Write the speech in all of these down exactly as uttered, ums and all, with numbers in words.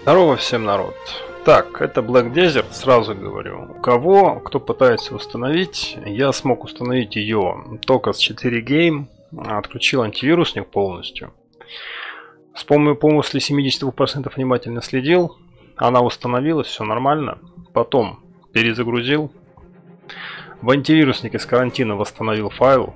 Здорово всем, народ. Так, это Black Desert, сразу говорю. У кого, кто пытается установить, я смог установить ее только с четыре Game, отключил антивирусник полностью. С помощью после семидесяти двух процентов внимательно следил, она установилась, все нормально. Потом перезагрузил. В антивируснике с карантина восстановил файл.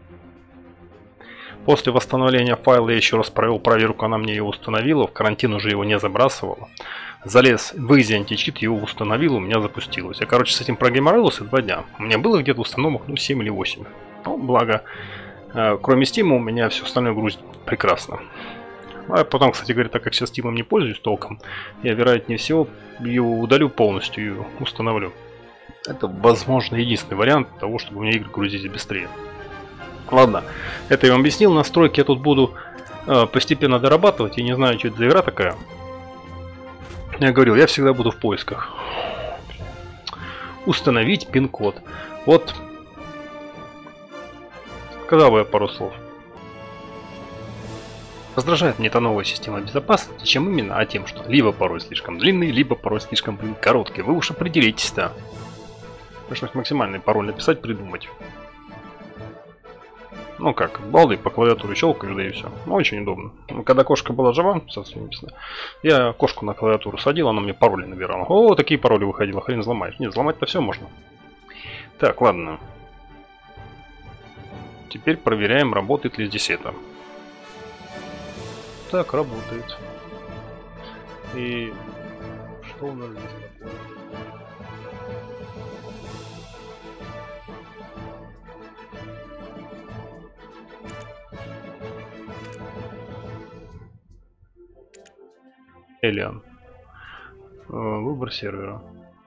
После восстановления файла я еще раз провел проверку, она мне его установила, в карантин уже его не забрасывала. Залез в Easy античит, его установил, у меня запустилось. Я, короче, с этим прогейморился два дня. У меня было где-то установок, ну, семь или восемь. Ну, благо, э, кроме Steam у меня все остальное грузит прекрасно. А потом, кстати говоря, так как сейчас Steam не пользуюсь толком, я, вероятнее всего, его удалю полностью и установлю. Это, возможно, единственный вариант того, чтобы у меня игры грузились быстрее. Ладно, это я вам объяснил. Настройки я тут буду э, постепенно дорабатывать. Я не знаю, что это за игра такая. Я говорил, я всегда буду в поисках. Установить пин-код. Вот. Сказал бы я пару слов. Раздражает мне эта новая система безопасности. Чем именно? А тем, что либо порой слишком длинный, либо порой слишком, блин, короткий. Вы уж определитесь-то. Пришлось максимальный пароль написать, придумать. Ну как, балды по клавиатуре щелкаешь, да и все. Ну, очень удобно. Когда кошка была жива, совсем написано, я кошку на клавиатуру садил, она мне пароли набирала. О, такие пароли выходило, хрен взломаешь. Нет, взломать-то все можно. Так, ладно. Теперь проверяем, работает ли здесь это. Так, работает. И что у нас здесь такое? Alien. Выбор сервера.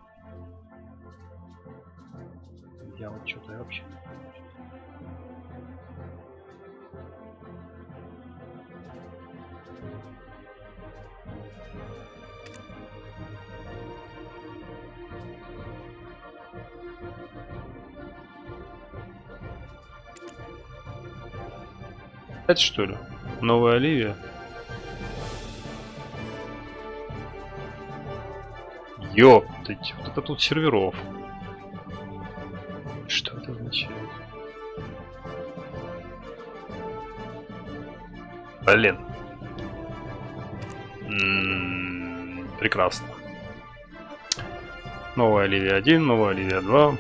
Я вот что-то вообще. Это что ли? Новая Оливия? Ёптать, вот это тут серверов. Что это означает? Блин. М-м-м, прекрасно. Новая Оливия один, новая Оливия два.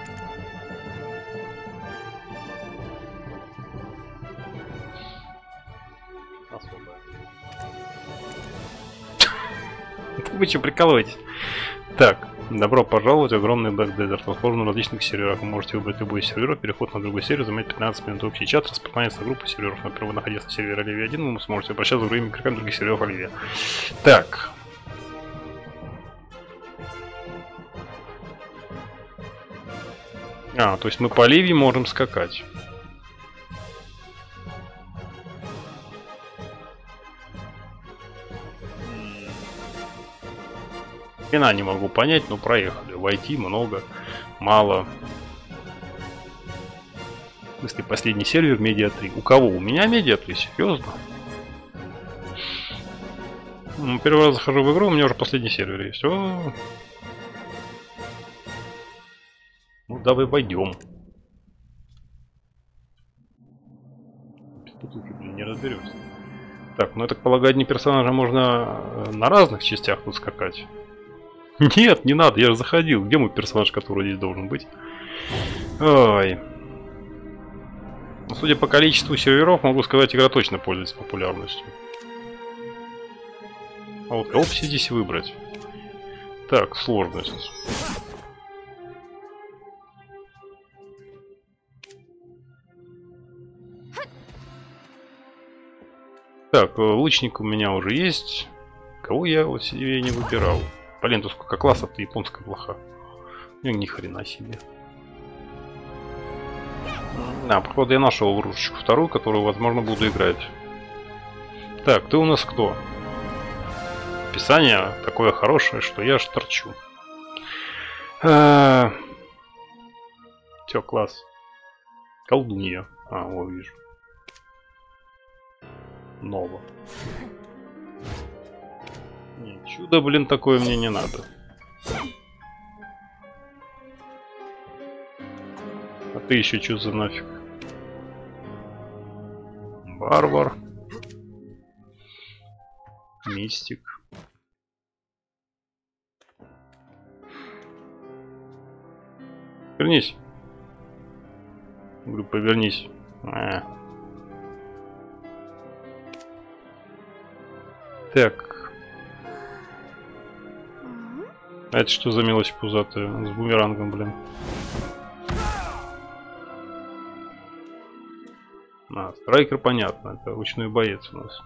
Вы что, прикалываетесь? Так, добро пожаловать в огромный Black Desert. Возможно, на различных серверах вы можете выбрать любой сервер. Переход на другой сервер занимает пятнадцать минут. Общий чат распространяется на группу серверов. Например, вы находясь на сервере Оливия один, вы сможете обращаться с другими игроками других серверов Оливия. Так. А, то есть мы по Оливии можем скакать. Хрена не могу понять, но проехали. Войти много, мало. В смысле, последний сервер Медиа три. У кого? У меня Медиа три, серьезно? Ну, первый раз захожу в игру, у меня уже последний сервер есть. О! Ну, давай войдем. Блин, не разберемся. Так, ну я так полагаю, одни персонажи можно на разных частях тут скакать. Нет, не надо, я же заходил. Где мой персонаж, который здесь должен быть? Ой. Судя по количеству серверов, могу сказать, игра точно пользуется популярностью. А вот кого здесь выбрать? Так, сложность. Так, лучник у меня уже есть. Кого я вот себе не выбирал? Блин, тут сколько классов-то, японская плоха. Ну, ни хрена себе. А, походу я нашел игрушечку вторую, которую, возможно, буду играть. Так, ты у нас кто? Описание такое хорошее, что я аж торчу. А... Все, класс. Колдунья. А, вот вижу. Ново. Нет, Чудо, блин, такое мне не надо. А ты еще что за нафиг? Варвар. Мистик. Вернись. Говорю, повернись. А. Так. А это что за мелочь пузатая? С бумерангом, блин. А, страйкер, понятно. Это ручной боец у нас.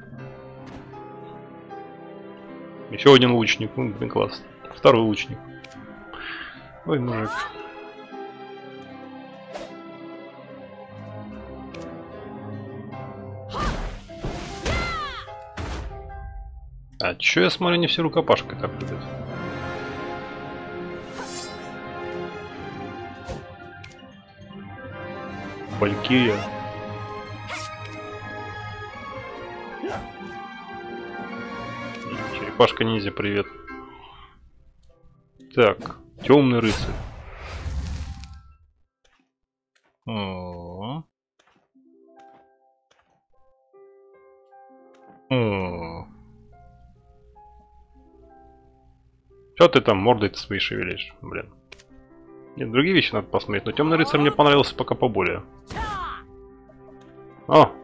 Еще один лучник. Ну, блин, класс. Второй лучник. Ой, мужик. А чё я смотрю, не все рукопашкой так любят? Валькирия. Черепашка ниндзя, привет. Так, темный рыцарь. О. О. Что ты там мордой-то своей шевелишь, блин? Нет, другие вещи надо посмотреть, но темный рыцарь мне понравился пока поболее. О!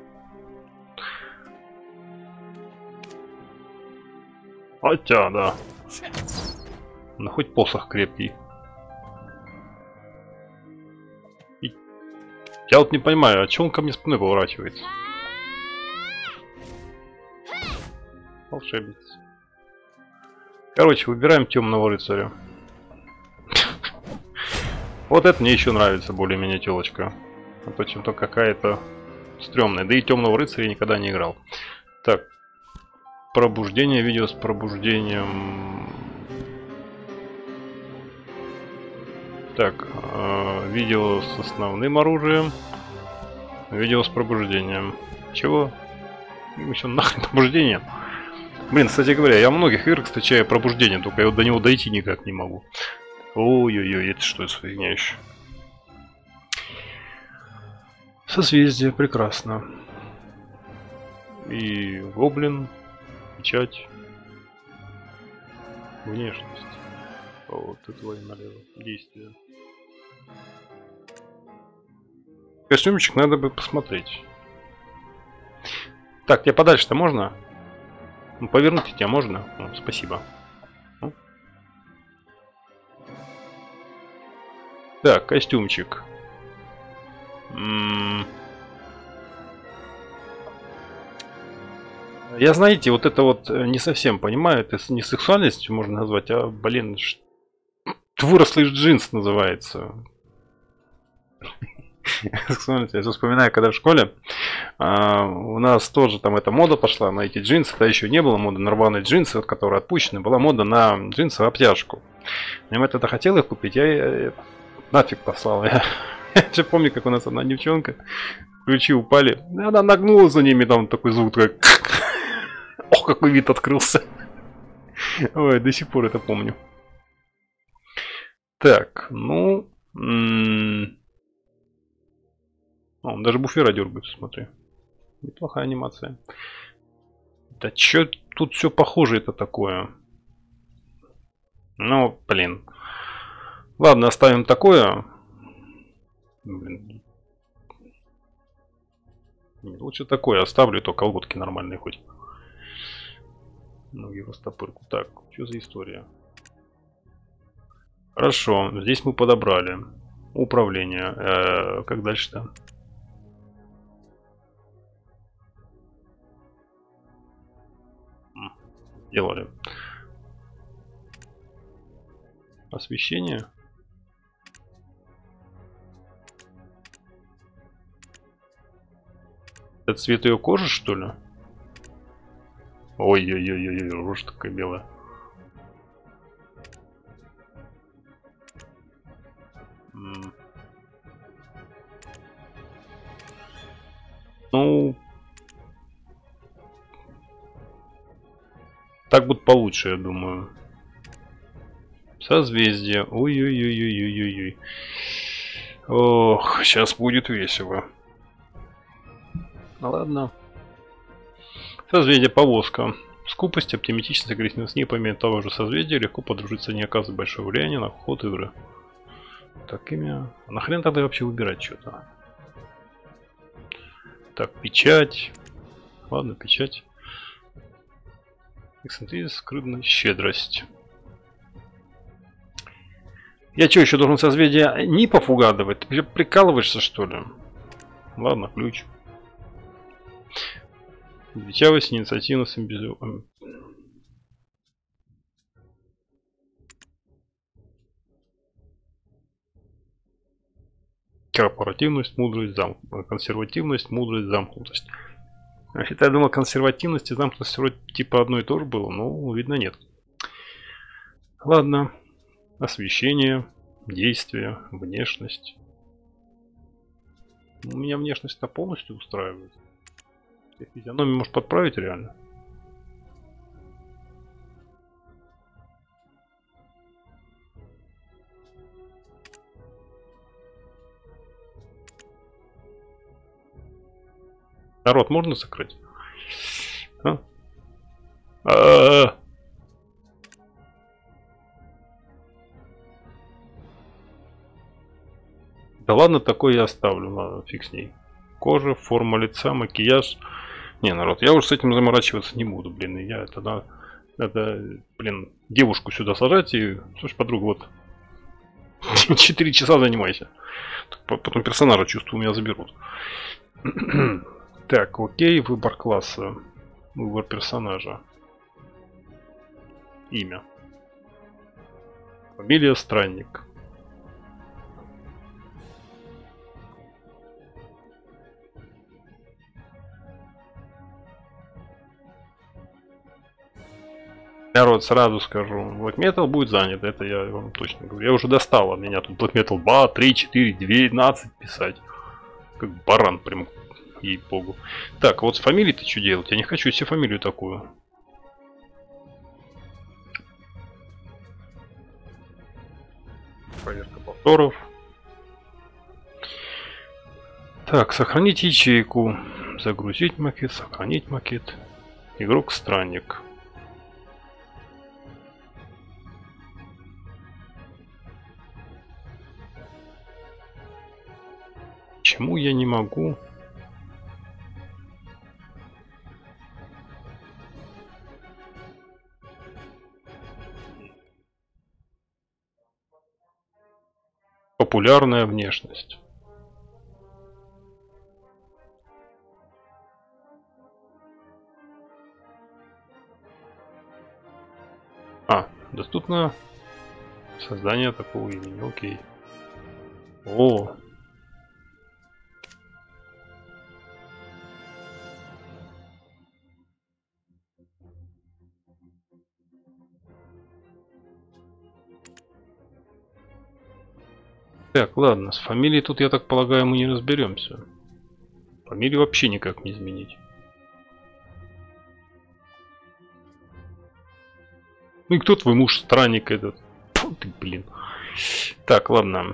Хотя, да. Ну хоть посох крепкий. И... Я вот не понимаю, а чего он ко мне спиной поворачивается? Волшебница. Короче, выбираем темного рыцаря. Вот это мне еще нравится, более-менее телочка. А то чем-то какая-то стрёмная. Да и темного рыцаря я никогда не играл. Так. Пробуждение, видео с пробуждением. Так, э, видео с основным оружием. Видео с пробуждением. Чего? Еще нахрен пробуждение. Блин, кстати говоря, я в многих играх встречаю пробуждение, только я вот до него дойти никак не могу. Ой-ой-ой, это что, это фигня еще? Созвездие, прекрасно. И гоблин, печать, внешность. Вот, и твои налево. Действия. Костюмчик надо бы посмотреть. Так, тебе подальше-то можно? Ну, повернуть тебя можно? Ну, спасибо. Ну. Так, костюмчик. М-м- Я, знаете, вот это вот не совсем понимаю. Это не сексуальностью можно назвать, а, блин, ш... вырослый джинс называется. Я вспоминаю, когда в школе а, у нас тоже там эта мода пошла на эти джинсы. Тогда еще не было моды на рваные джинсы, которые отпущены. Была мода на джинсы в обтяжку. Я тогда хотел их купить, я, я нафиг послал. Я, я еще помню, как у нас одна девчонка, ключи упали. Она нагнула за ними, там такой звук, как... Ох, какой вид открылся. Ой, до сих пор это помню. Так, ну... М- О, он даже буфера дергается, смотри. Неплохая анимация. Да чё тут все похоже это такое? Ну, блин. Ладно, оставим такое. Блин. Лучше такое оставлю, то колготки нормальные хоть. Ноги в растопырку. Так, что за история? Хорошо, здесь мы подобрали. Управление. Э-э, как дальше-то? Делали. Освещение. Это цвет ее кожи, что ли? Ой-ой-ой-ой, рожа такая белая. М. Ну... Так будет получше, я думаю. Созвездие. Ой-ой-ой-ой-ой-ой. Ох, сейчас будет весело. Ну ладно. Созвездие повозка. Скупость, оптимистичность, агрессивность не помимо того же созвездия, легко подружиться, не оказывает большого влияния на ход игры. Так, имя. А нахрен тогда вообще выбирать что-то? Так, печать. Ладно, печать. Эксцентризм, скрытность, щедрость. Я что, еще должен созвездие НИПов угадывать? Ты прикалываешься, что ли? Ладно, ключ. Величавость, инициативность, амбициозность. Корпоративность, мудрость, замкнутость. Консервативность, мудрость, замкнутость. Вообще-то я думал, консервативность и замкнутость вроде типа одно и то же было, но видно нет. Ладно. Освещение, действие, внешность. У меня внешность-то полностью устраивает. Физиономию может подправить реально. Народ можно закрыть? А? А-а-а. Да ладно, такой я оставлю, ладно, фиг с ней. Кожа, форма лица, макияж. Не, народ, я уже с этим заморачиваться не буду, блин. Я это, да, это, блин, девушку сюда сажать и... Слушай, подруга, вот. четыре часа занимайся. Потом персонажа, чувствую, у меня заберут. Так, окей, выбор класса. Выбор персонажа. Имя. Фамилия Странник. Народ, сразу скажу, Black Metal будет занят, это я вам точно говорю. Я уже достала меня тут Black Metal два, три, четыре, двенадцать писать. Как баран прям, ей-богу. Так, вот с фамилией-то что делать? Я не хочу себе фамилию такую. Проверка повторов. Так, сохранить ячейку. Загрузить макет, сохранить макет. Игрок-странник. Почему я не могу? Популярная внешность. А, доступно создание такого имени. Окей. О. Так, ладно, с фамилией тут, я так полагаю, мы не разберемся. Фамилию вообще никак не изменить. Ну и кто твой муж, странник этот? Фу ты, блин. Так, ладно.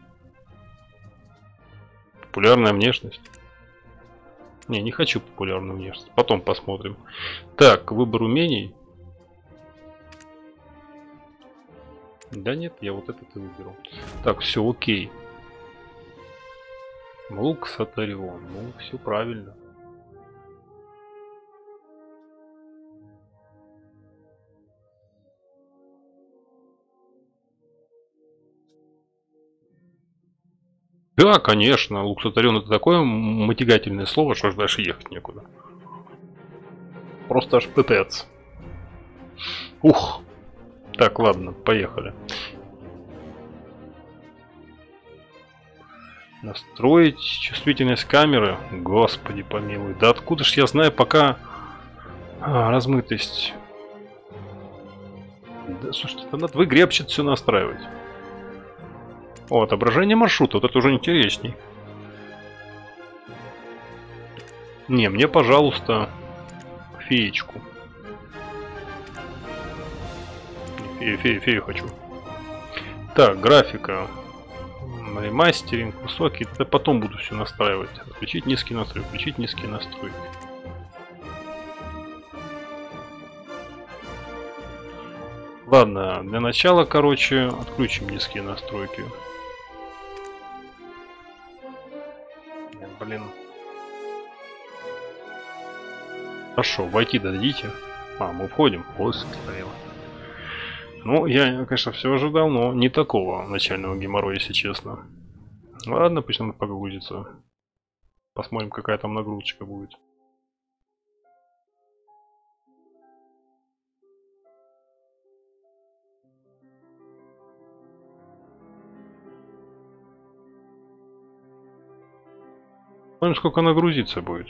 Популярная внешность. Не, не хочу популярную внешность. Потом посмотрим. Так, выбор умений. Да нет, я вот этот и выберу. Так, все, окей. Лук Сатарион. Ну, все правильно. Да, конечно, лук Сатарион это такое мотягательное слово, что аж дальше ехать некуда. Просто аж пытается. Ух. Так, ладно, поехали. Настроить чувствительность камеры. Господи помилуй. Да откуда ж я знаю пока... А, размытость. Да, слушайте, там надо в игре вообще все настраивать. О, отображение маршрута. Вот это уже интересней. Не, мне, пожалуйста, феечку. Фею, фею, фею хочу. Так, графика. Ремастеринг, высокий. Это потом буду все настраивать. Включить низкий настрой, включить низкие настройки. Ладно, для начала, короче, отключим низкие настройки. Блин. Хорошо, войти дадите. А, мы входим. Вот стояло. Ну, я, конечно, все ожидал, но не такого начального геморроя, если честно. Ладно, пусть он погрузится. Посмотрим, какая там нагрузочка будет. Посмотрим, сколько нагрузиться будет.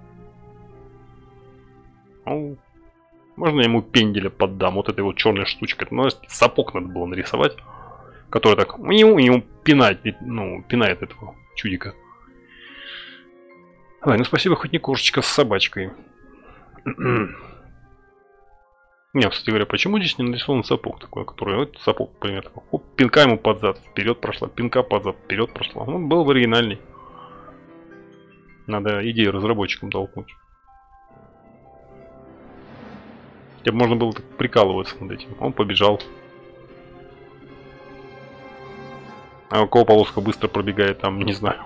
Ну, можно ему пенделя поддам, вот этой вот черной штучкой. Ну, сапог надо было нарисовать, который так ему пинает, ну, пинает этого чудика. Ой, ну спасибо, хоть не кошечка с собачкой. Не, кстати говоря, почему здесь не нарисован сапог такой, который, вот сапог, например, хоп, пинка ему под зад, вперед прошла, пинка под зад, вперед прошла. Он был в оригинальный. Надо идею разработчикам толкнуть. Хотя бы можно было так прикалываться над этим. Он побежал. А у кого полоска быстро пробегает, там, не знаю.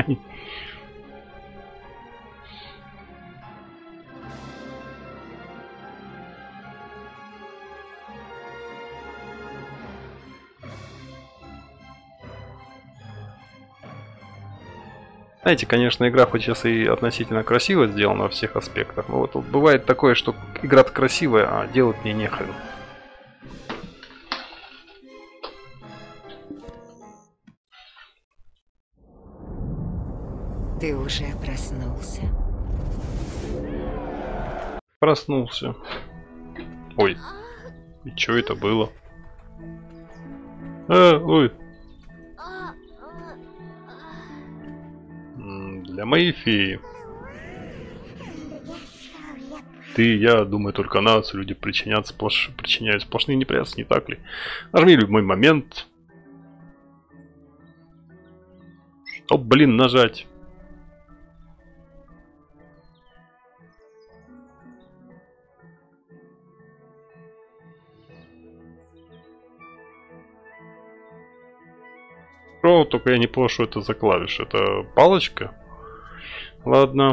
Знаете, конечно, игра хоть сейчас и относительно красиво сделана во всех аспектах, но вот, вот бывает такое, что игра-то красивая, а делать мне нехрен. Ты уже проснулся? Проснулся. Ой, и что это было? А, ой. Для моей феи. Ты, я, думаю, только нас, люди причинят сплош... причиняют сплошные неприятности, не так ли? Нажми любой момент. Что, блин, нажать? О, только я не понял, что это за клавиша. Это палочка? Ладно.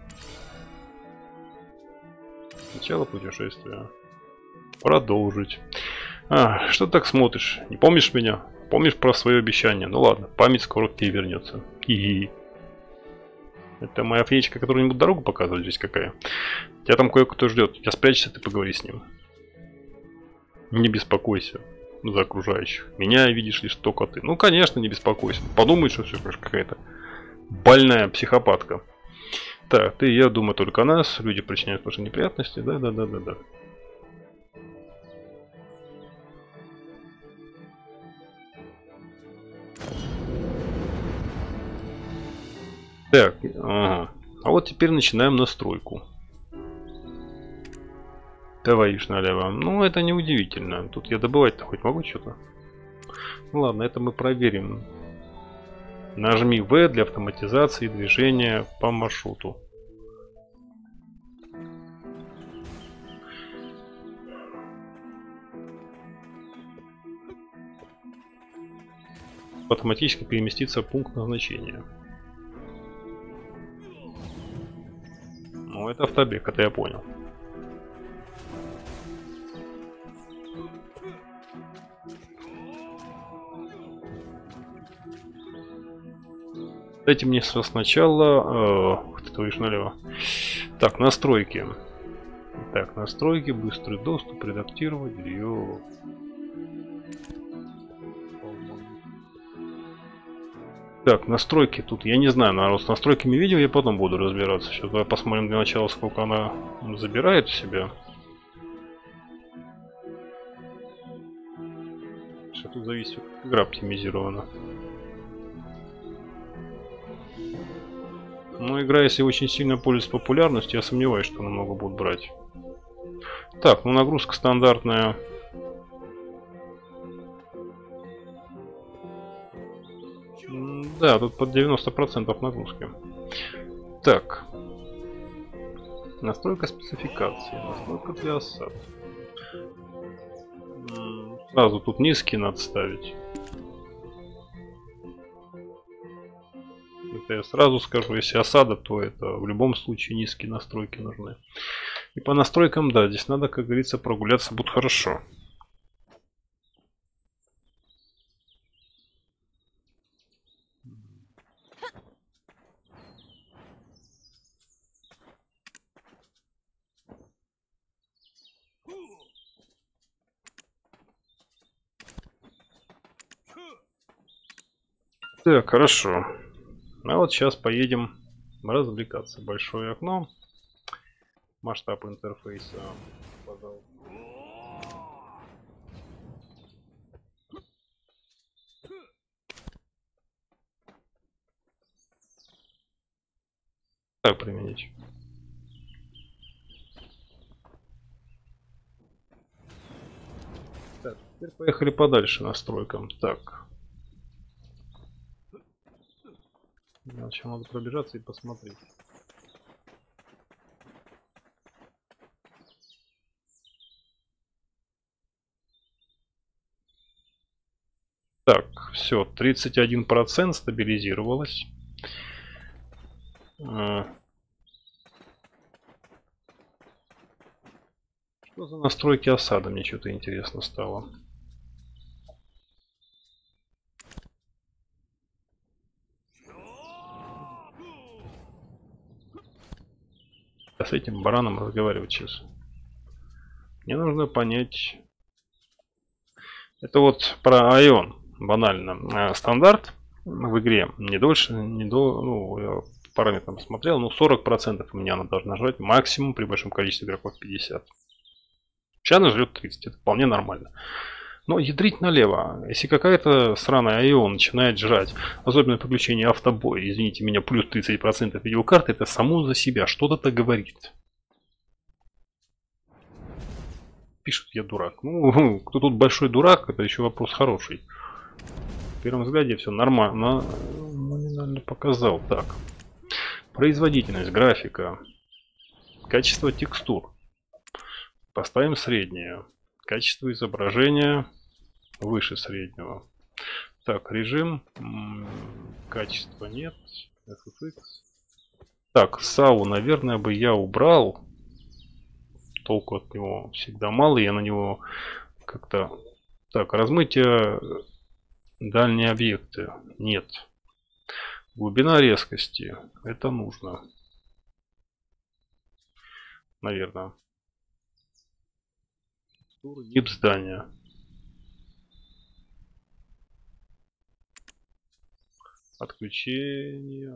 Начало путешествия. Продолжить. А, что ты так смотришь? Не помнишь меня? Помнишь про свое обещание? Ну ладно, память скоро к тебе вернется. Хи-хи. Это моя феечка, которую не буду дорогу показывать здесь какая. Тебя там кое-кто ждет. Я спрячься, ты поговори с ним. Не беспокойся за окружающих. Меня видишь лишь только ты. Ну, конечно, не беспокойся. Подумай, что все какая-то больная психопатка. Так, ты, я думаю только о нас. Люди причиняют наши неприятности. Да, да, да, да, да. Так, ага. А вот теперь начинаем настройку. Товарищ налево. Ну, это не удивительно. Тут я добывать-то хоть могу что-то? Ну ладно, это мы проверим. Нажми В для автоматизации движения по маршруту. Автоматически переместиться в пункт назначения. Ну, это автобег, это я понял. Дайте мне сначала... Э, ты видишь налево. Так, настройки. Так, настройки, быстрый доступ, редактировать, ее. Так, настройки тут, я не знаю, наверное, с настройками видео я потом буду разбираться. Сейчас давай посмотрим для начала, сколько она забирает в себя. Что тут зависит, как игра оптимизирована. Но игра, если очень сильно пользуется популярностью, я сомневаюсь, что она много будет брать. Так, ну нагрузка стандартная. Да, тут под девяносто процентов нагрузки. Так. Настройка спецификации. Настройка для осад. Сразу тут низкий надо ставить. Это я сразу скажу, если осада, то это в любом случае низкие настройки нужны. И по настройкам, да, здесь надо, как говорится, прогуляться будет хорошо. Так, хорошо. А вот сейчас поедем развлекаться. Большое окно. Масштаб интерфейса. Пожалуйста. Так применить. Так, теперь поехали подальше настройкам. Так. Сначала надо пробежаться и посмотреть. Так, все, тридцать один процент стабилизировалось. Что за настройки осады? Мне что-то интересно стало. С этим бараном разговаривать сейчас. Мне нужно понять. Это вот про Айон. Банально. Стандарт в игре не дольше, не до, ну, я параметрам посмотрел, ну сорок процентов у меня она должна жрать, максимум при большом количестве игроков пятьдесят. Сейчас она жрет тридцать, это вполне нормально. Но ядрить налево. Если какая-то сраная Айон начинает жрать, особенно подключение автобоя, извините меня, плюс тридцать процентов видеокарты, это само за себя что-то говорит. Пишут, я дурак. Ну, кто тут большой дурак, это еще вопрос хороший. В первом взгляде все нормально, номинально показал. Так. Производительность, графика, качество текстур. Поставим среднее. Качество изображения выше среднего. Так, режим. Качества нет. эф эф икс. Так, САУ, наверное, бы я убрал. Толку от него всегда мало. Я на него как-то... Так, размытие дальние объекты. Нет. Глубина резкости. Это нужно. Наверное. Тип здания. Отключение.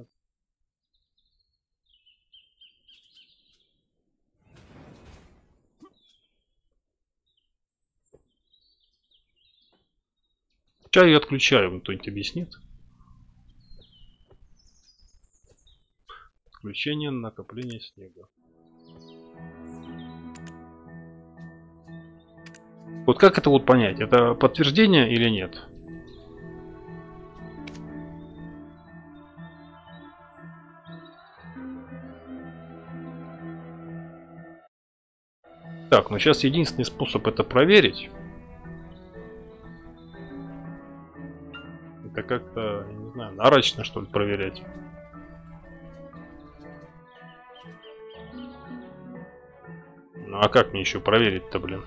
Включаю и отключаю. Кто-нибудь объяснит? Отключение накопления снега. Вот как это вот понять? Это подтверждение или нет? Так, ну сейчас единственный способ это проверить. Это как-то, я не знаю, нарочно что ли проверять. Ну а как мне еще проверить-то, блин?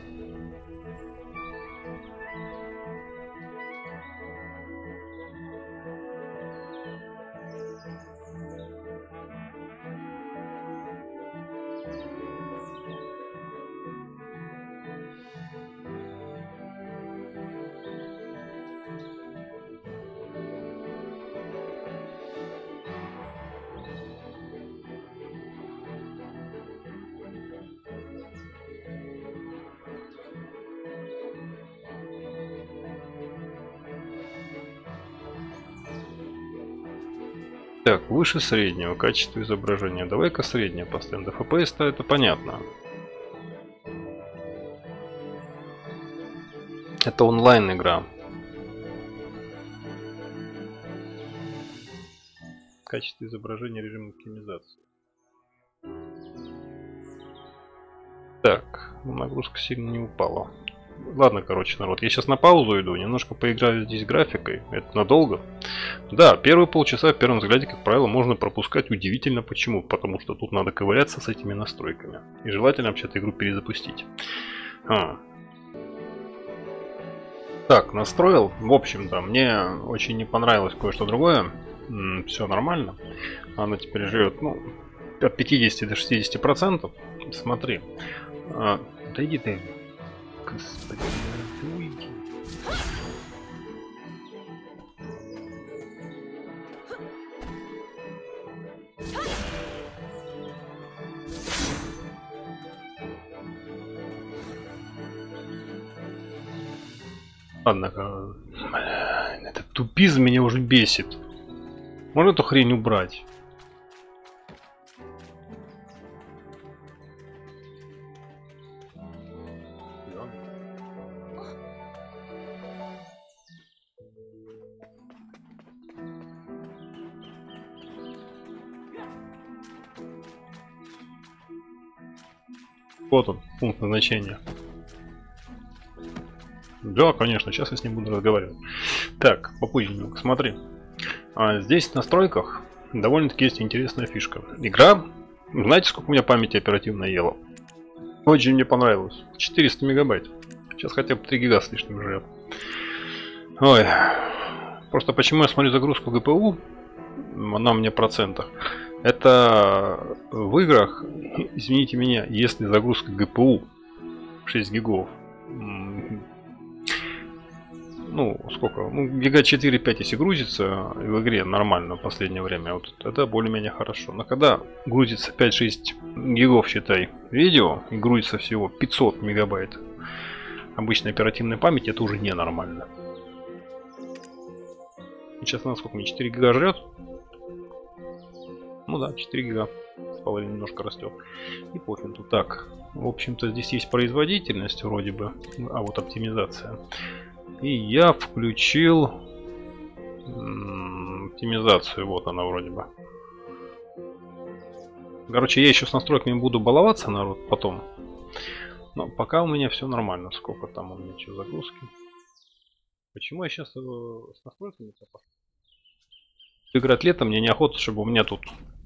Так, выше среднего качество изображения. Давай-ка среднее поставим. До эф пи эс-то это понятно. Это онлайн игра. Качество изображения, режим оптимизации. Так, нагрузка сильно не упала. Ладно, короче, народ, я сейчас на паузу иду, немножко поиграю здесь графикой. Это надолго. Да, первые полчаса в первом взгляде, как правило, можно пропускать. Удивительно почему. Потому что тут надо ковыряться с этими настройками. И желательно вообще-то игру перезапустить. А. Так, настроил. В общем-то, мне очень не понравилось кое-что другое. Все нормально. Она теперь живет, ну, от пятидесяти до шестидесяти процентов. Смотри. А, да иди ты. Господи, уйди. Ладно, этот тупизм меня уже бесит. Можно эту хрень убрать? Вот он, пункт назначения. Да, конечно, сейчас я с ним буду разговаривать. Так, попозже немного, смотри. А здесь в настройках довольно-таки есть интересная фишка. Игра, знаете, сколько у меня памяти оперативно ела? Очень мне понравилось. четыреста мегабайт. Сейчас хотя бы три гига с лишним жрет. Ой. Просто почему я смотрю загрузку ГПУ, она у меня в процентах. Это в играх, извините меня, если загрузка ГПУ шесть гигов, ну сколько, ну гига четыре-пять если грузится в игре нормально в последнее время, вот это более-менее хорошо. Но когда грузится пять-шесть гигов, считай, видео, и грузится всего пятьсот мегабайт обычной оперативной памяти, это уже ненормально. Сейчас она сколько мне, четыре гига жрет? Ну да, четыре гига. С половиной немножко растет. И пофиг тут. Так, в общем-то здесь есть производительность вроде бы, а вот оптимизация. И я включил оптимизацию, вот она вроде бы. Короче, я еще с настройками буду баловаться, народ, потом. Но пока у меня все нормально. Сколько там у меня что загрузки? Почему я сейчас с настройками пошел? Играть летом мне неохота, чтобы у меня тут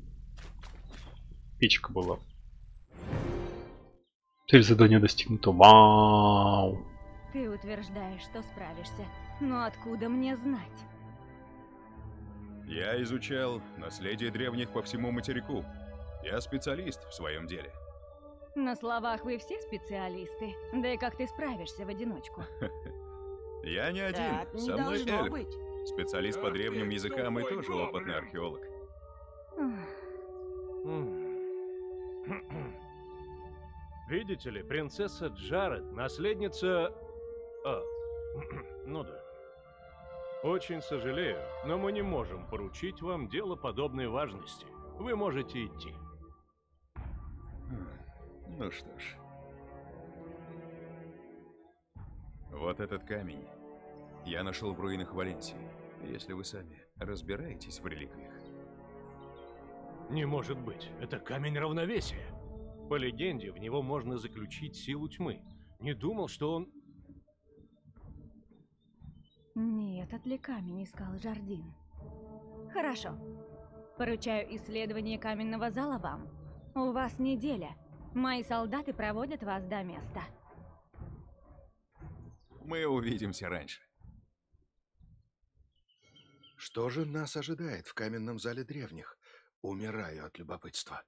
печка была. Цель задания достигнута. Вау! Ты утверждаешь, что справишься. Но откуда мне знать? Я изучал наследие древних по всему материку. Я специалист в своем деле. На словах вы все специалисты. Да и как ты справишься в одиночку? Я не один. Так не Со мной должно эльф. быть. Специалист по древним языкам и тоже опытный археолог. Видите ли, принцесса Джаред, наследница... А, ну да. Очень сожалею, но мы не можем поручить вам дело подобной важности. Вы можете идти. Ну что ж. Вот этот камень я нашел в руинах Валенсии. Если вы сами разбираетесь в реликвиях. Не может быть. Это камень равновесия. По легенде, в него можно заключить силу тьмы. Не думал, что он... Не этот ли камень искал Жардин? Хорошо. Поручаю исследование каменного зала вам. У вас неделя. Мои солдаты проводят вас до места. Мы увидимся раньше. Что же нас ожидает в каменном зале древних? Умираю от любопытства.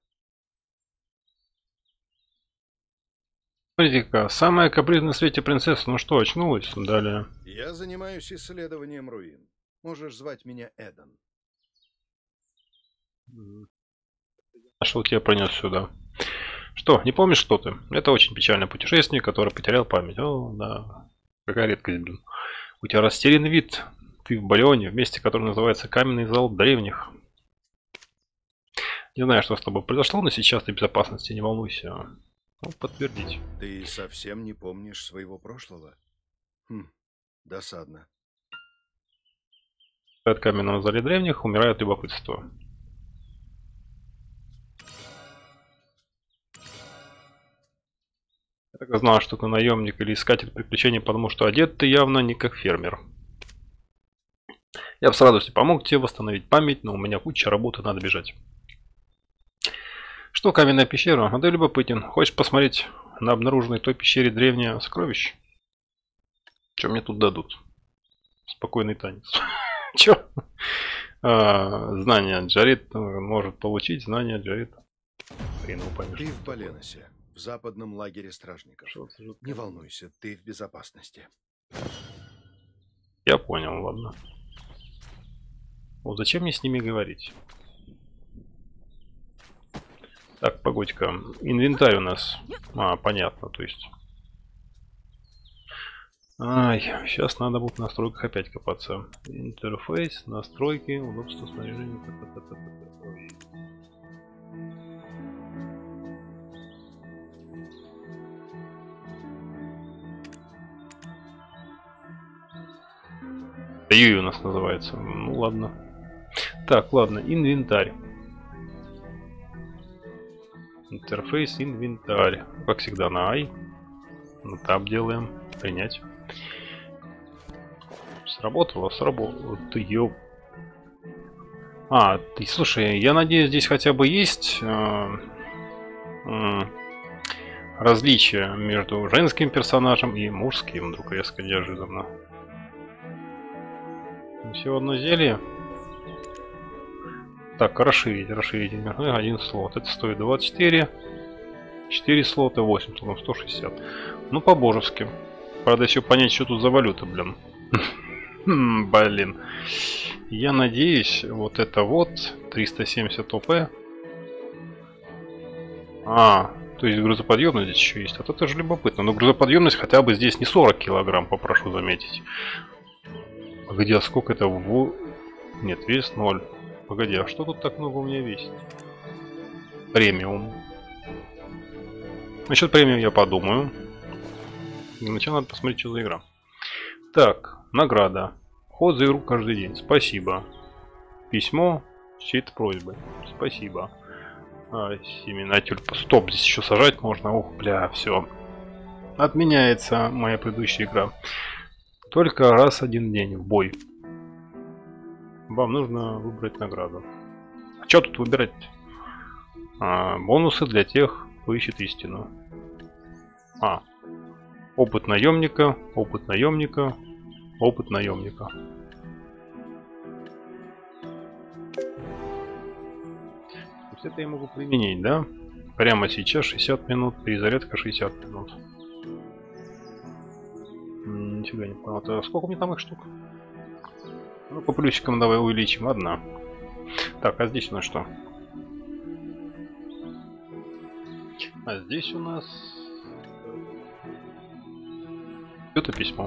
Смотрите-ка, самая капризная на свете принцесса, ну что, очнулась? Далее. Я занимаюсь исследованием руин. Можешь звать меня Эдан. Нашел тебя, принес сюда. Что, не помнишь, что ты? Это очень печальный путешественник, который потерял память. О, да. Какая редкость, блин. У тебя растерянный вид. Ты в Балионе, в месте, которое называется Каменный зал древних. Не знаю, что с тобой произошло, но сейчас ты в безопасности, не волнуйся. Ну, подтвердить. Ты совсем не помнишь своего прошлого? Хм, досадно. В каменном зале древних умирает любопытство. так и знал, что ты наемник или искатель приключений, потому что одет ты явно не как фермер. Я бы с радостью помог тебе восстановить память, но у меня куча работы, надо бежать. Что, каменная пещера? А ты любопытен. Хочешь посмотреть на обнаруженной той пещере древнее сокровище? Что мне тут дадут? Спокойный танец. Че? Знания Джаред может получить. Знания Джаред. Ты в Баленосе, в западном лагере стражников. Не волнуйся, ты в безопасности. Я понял, ладно. Вот зачем мне с ними говорить? Так, погодь-ка. Инвентарь у нас. А, понятно, то есть. Ай, сейчас надо будет в настройках опять копаться. Интерфейс, настройки, удобство снаряжения. Юй у нас называется. Ну ладно. Так, ладно, инвентарь. Интерфейс, инвентарь. Как всегда на I. На Tab делаем. Принять. Сработало, сработало. Ты ёб. А, ты, слушай, я надеюсь, здесь хотя бы есть э, э, различия между женским персонажем и мужским, вдруг резко неожиданно. Всего одно зелье. Так, расширить, расширить. Один слот. Это стоит двадцать четыре. четыре слота, восемь слотов, сто шестьдесят. Ну, по-божески. Правда, еще понять, что тут за валюта, блин. Блин. Я надеюсь, вот это вот триста семьдесят ОП. А, то есть грузоподъемность здесь еще есть. А то это же любопытно. Но грузоподъемность хотя бы здесь не сорок килограмм, попрошу заметить. Погоди, а сколько это в... Нет, вес ноль. Погоди, а что тут так много у меня весит? Премиум. Насчет премиум я подумаю. Сначала надо посмотреть, что за игра. Так, награда. Ход за игру каждый день. Спасибо. Письмо с чьей-то просьбой. Спасибо. А, семена тюльпа. Стоп, здесь еще сажать можно. Ух, бля, все. Отменяется моя предыдущая игра. Только раз один день в бой. Вам нужно выбрать награду. А что тут выбирать? А, бонусы для тех, кто ищет истину. А. Опыт наемника, опыт наемника, опыт наемника. То есть это я могу применить, да? Прямо сейчас шестьдесят минут, перезарядка шестьдесят минут. Нифига не понял. Это сколько мне там их штук? Ну, по плюсикам давай увеличим. Одна. Так, а здесь у нас что? А здесь у нас... Это письмо.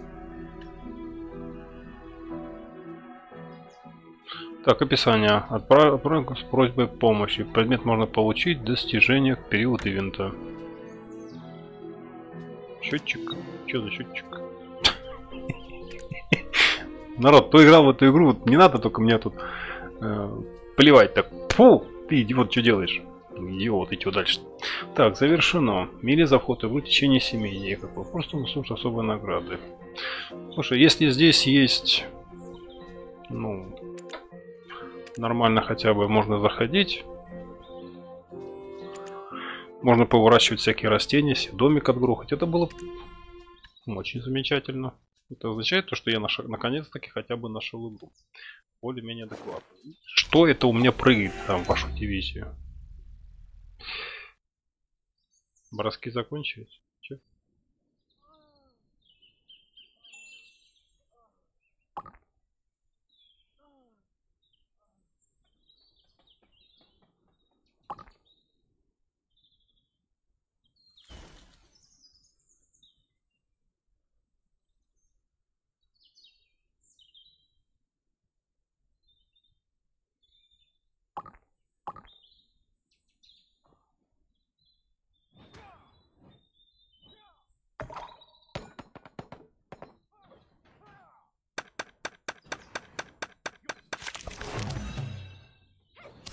Так, описание. Отправка с просьбой помощи. Предмет можно получить в достижениях период ивента. Счетчик. Что за счетчик? Народ, кто играл в эту игру, не надо только мне тут э, плевать так. Фу, ты идиот, что делаешь? Идиот, и что дальше? Так, завершено. Мили за вход в игру в течение семи дней. Какой? Просто услышь особые награды. Слушай, если здесь есть, ну, нормально хотя бы можно заходить. Можно повыращивать всякие растения, себе домик отгрохать. Это было очень замечательно. Это означает то, что я наш... наконец-таки хотя бы нашел игру. Более-менее адекватно. Что это у меня прыгает там в вашу дивизию? Броски закончились? Че?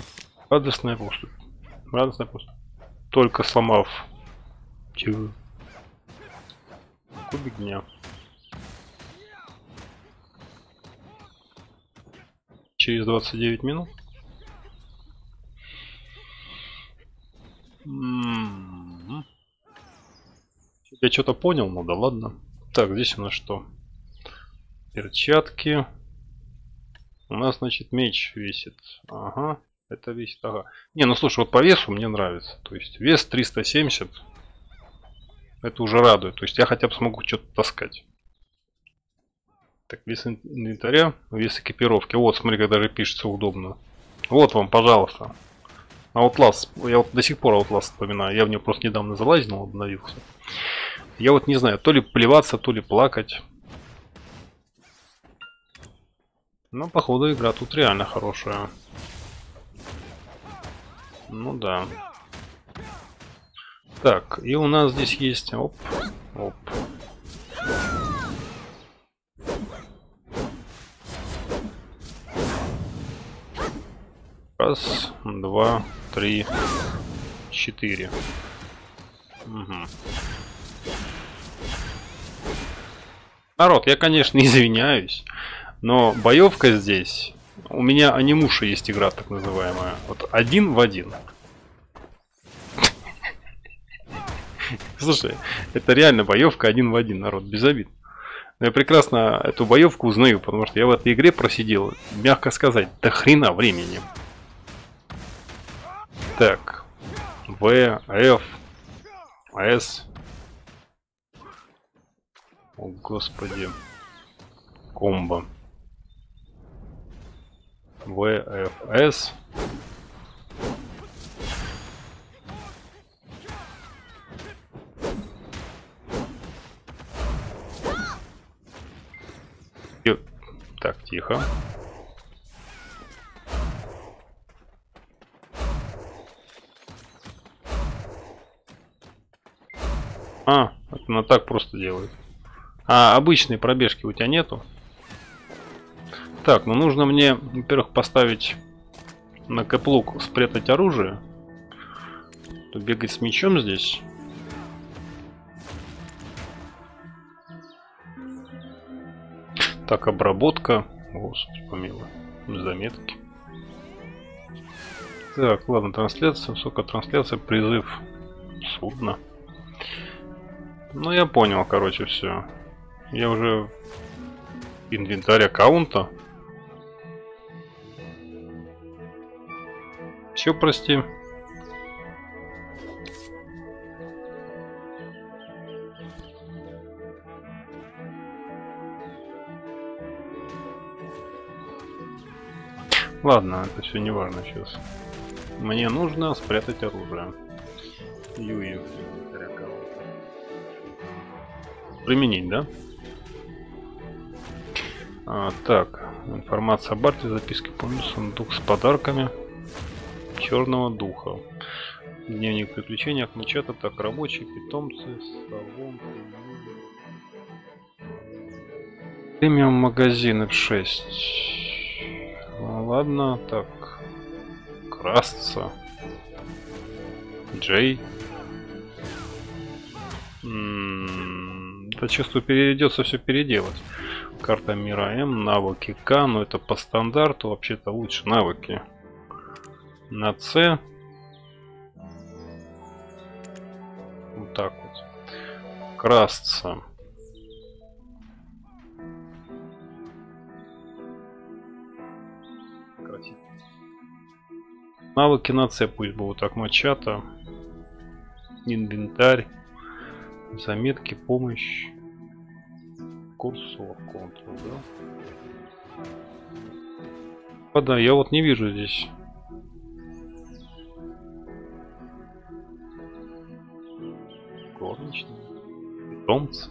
Радостная поступь. Радостная поступь. Только сломав. Чего? Кубик дня. Через двадцать девять минут. М-м-м. Я что-то понял, ну да ладно. Так, здесь у нас что? Перчатки. У нас, значит, меч весит. Ага, это весит, ага. Не, ну слушай, вот по весу мне нравится. То есть вес триста семьдесят. Это уже радует. То есть я хотя бы смогу что-то таскать. Так, вес инвентаря, вес экипировки. Вот, смотри, как даже пишется удобно. Вот вам, пожалуйста. Outlast. Я вот до сих пор Outlast вспоминаю. Я в нее просто недавно залазил, обновился. Я вот не знаю, то ли плеваться, то ли плакать. Но, походу, игра тут реально хорошая. Ну да. Так, и у нас здесь есть... Оп, оп. Раз, два, три, четыре. Угу. Народ, я, конечно, извиняюсь, но боевка здесь... У меня анимуша есть игра, так называемая. Вот один в один. Слушай, это реально боевка один в один, народ, без обид. Но я прекрасно эту боевку узнаю, потому что я в этой игре просидел, мягко сказать, до хрена времени. Так. В, F, S. О, господи. Комбо. В, F, S. И... Так, тихо. А, это она так просто делает. А, обычной пробежки у тебя нету? Так, ну нужно мне, во-первых, поставить на кэплук, спрятать оружие. То бегать с мечом здесь. Так, обработка. Господи помилуй. Заметки. Так, ладно, трансляция, высокая трансляция, призыв судна. Ну, я понял, короче, все. Я уже инвентарь аккаунта. Все, прости. Ладно, это все не важно сейчас. Мне нужно спрятать оружие. Юю. Применить, да? А, так, информация о барте, записки, помню, сундук с подарками черного духа. Дневник приключений, отмечата, так, рабочие, питомцы, салон, премиум магазин эф шесть. Ну, ладно, так, красться. Джей. М-м, это чувствую, придется все переделать. Карта мира М, навыки К, но это по стандарту, вообще-то лучше навыки. На С. Вот так вот. Красться. Красиво. Навыки на С пусть будут так, мачата. Инвентарь. Заметки, помощь. Курсор, контрол, да? А, да, я вот не вижу здесь. Горничная. Питомцы.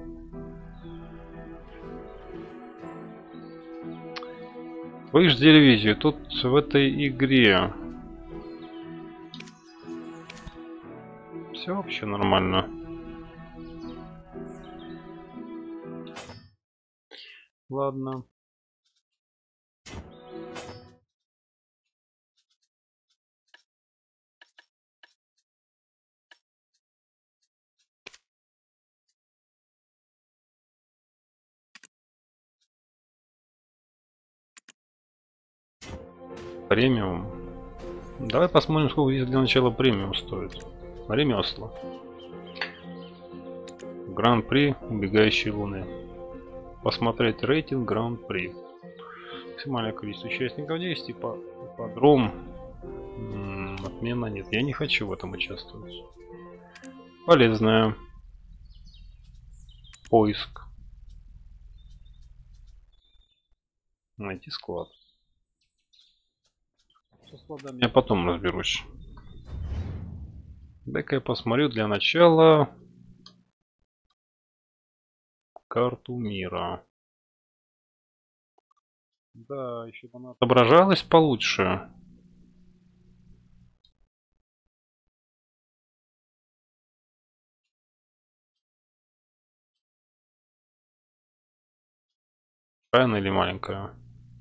Вы ждали ревизию. Тут в этой игре все вообще нормально. Ладно. Премиум. Давай посмотрим, сколько здесь для начала премиум стоит. Ремесла. Гран-при убегающей луны. Посмотреть рейтинг Гран-при. Максимальное количество участников десять. Подром. Отмена нет. Я не хочу в этом участвовать. Полезная. Поиск. Найти склад. Со складами я потом разберусь. Дай-ка я посмотрю для начала карту мира. Да, еще бы она отображалась получше. Большая или маленькая?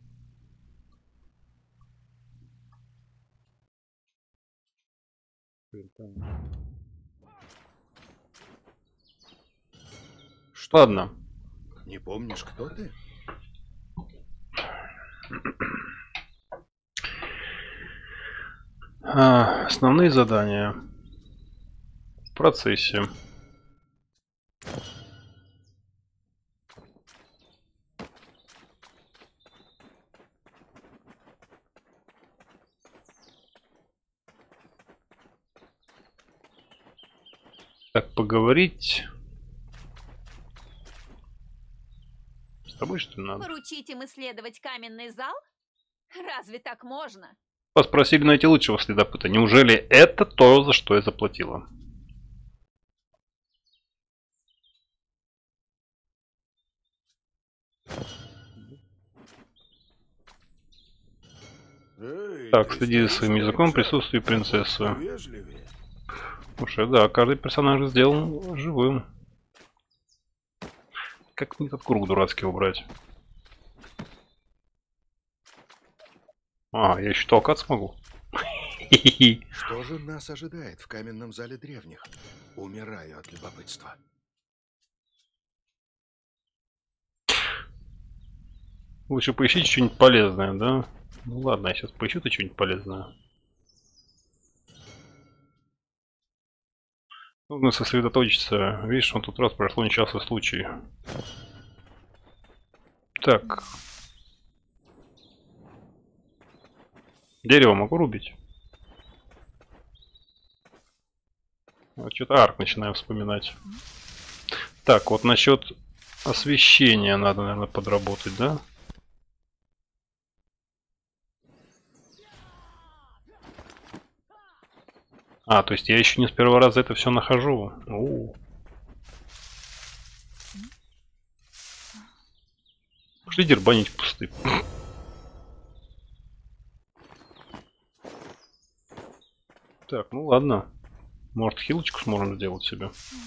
Что? Ладно. Не помнишь, кто ты? А, основные задания в процессе. Так, поговорить. С тобой что ли надо? Поручить им исследовать каменный зал? Разве так можно? Вас просили найти лучшего следопыта. Неужели это то, за что я заплатила? Эй, Так, ты следи за стоишь своим как языком в человек. присутствии принцессы. Вежливее. Слушай, да, каждый персонаж сделан живым. Как мне этот круг дурацкий убрать? А, я еще толкаться могу. Что же нас ожидает в каменном зале древних? Умираю от любопытства. Лучше поищите что-нибудь полезное, да? Ну ладно, я сейчас поищу-то что-нибудь полезное. Нужно сосредоточиться. Видишь, он тут раз прошло несчастный случай. Так. Дерево могу рубить? Вот что-то арк начинаем вспоминать. Так, вот насчет освещения надо, наверное, подработать, да? А, то есть я еще не с первого раза это все нахожу. У-у-у. Пошли дербанить в пустырь. Так, ну ладно. Может, хилочку сможем сделать себе.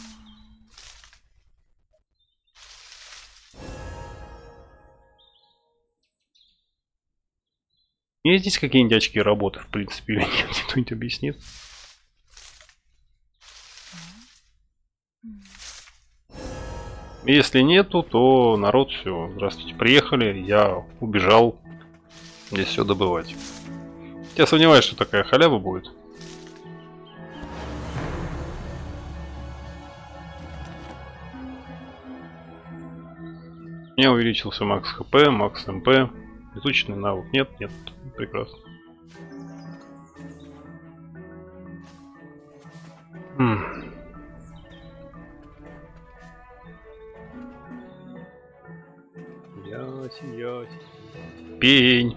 Есть здесь какие-нибудь очки работы, в принципе, или нет? Кто-нибудь объяснит? Если нету, то народ, все, здравствуйте, приехали, я убежал здесь все добывать. Я сомневаюсь, что такая халява будет. У меня увеличился макс хп, макс мп, изученный навык. Нет, нет, прекрасно. М. Ясень, ясень. Пень.